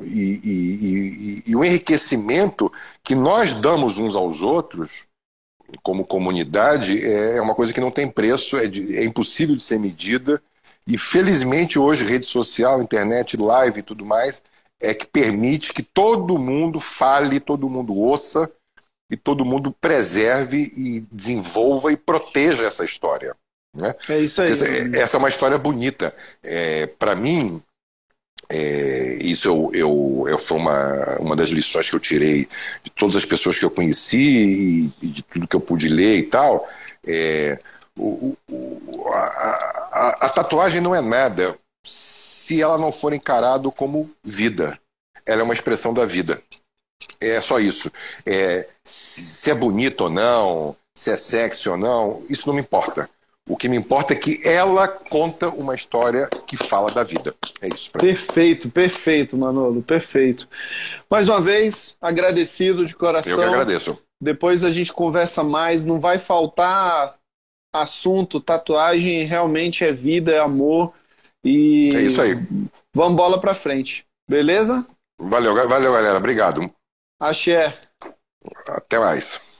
e um enriquecimento que nós damos uns aos outros como comunidade é uma coisa que não tem preço, é impossível de ser medida e felizmente hoje rede social, internet, live e tudo mais é que permite que todo mundo fale, todo mundo ouça e todo mundo preserve e desenvolva e proteja essa história. né? É isso aí. Essa é uma história bonita. Para mim, isso foi uma das lições que eu tirei de todas as pessoas que eu conheci e de tudo que eu pude ler e tal. A tatuagem não é nada se ela não for encarada como vida. Ela é uma expressão da vida. É só isso. Se é bonito ou não, se é sexy ou não, isso não me importa. O que me importa é que ela conta uma história que fala da vida. É isso. Perfeito, perfeito, Manolo, perfeito. Mais uma vez, agradecido de coração. Eu que agradeço. Depois a gente conversa mais, não vai faltar assunto, tatuagem realmente é vida, é amor. E é isso aí. Vamos bola pra frente, beleza? Valeu, galera. Obrigado. Axé. Até mais.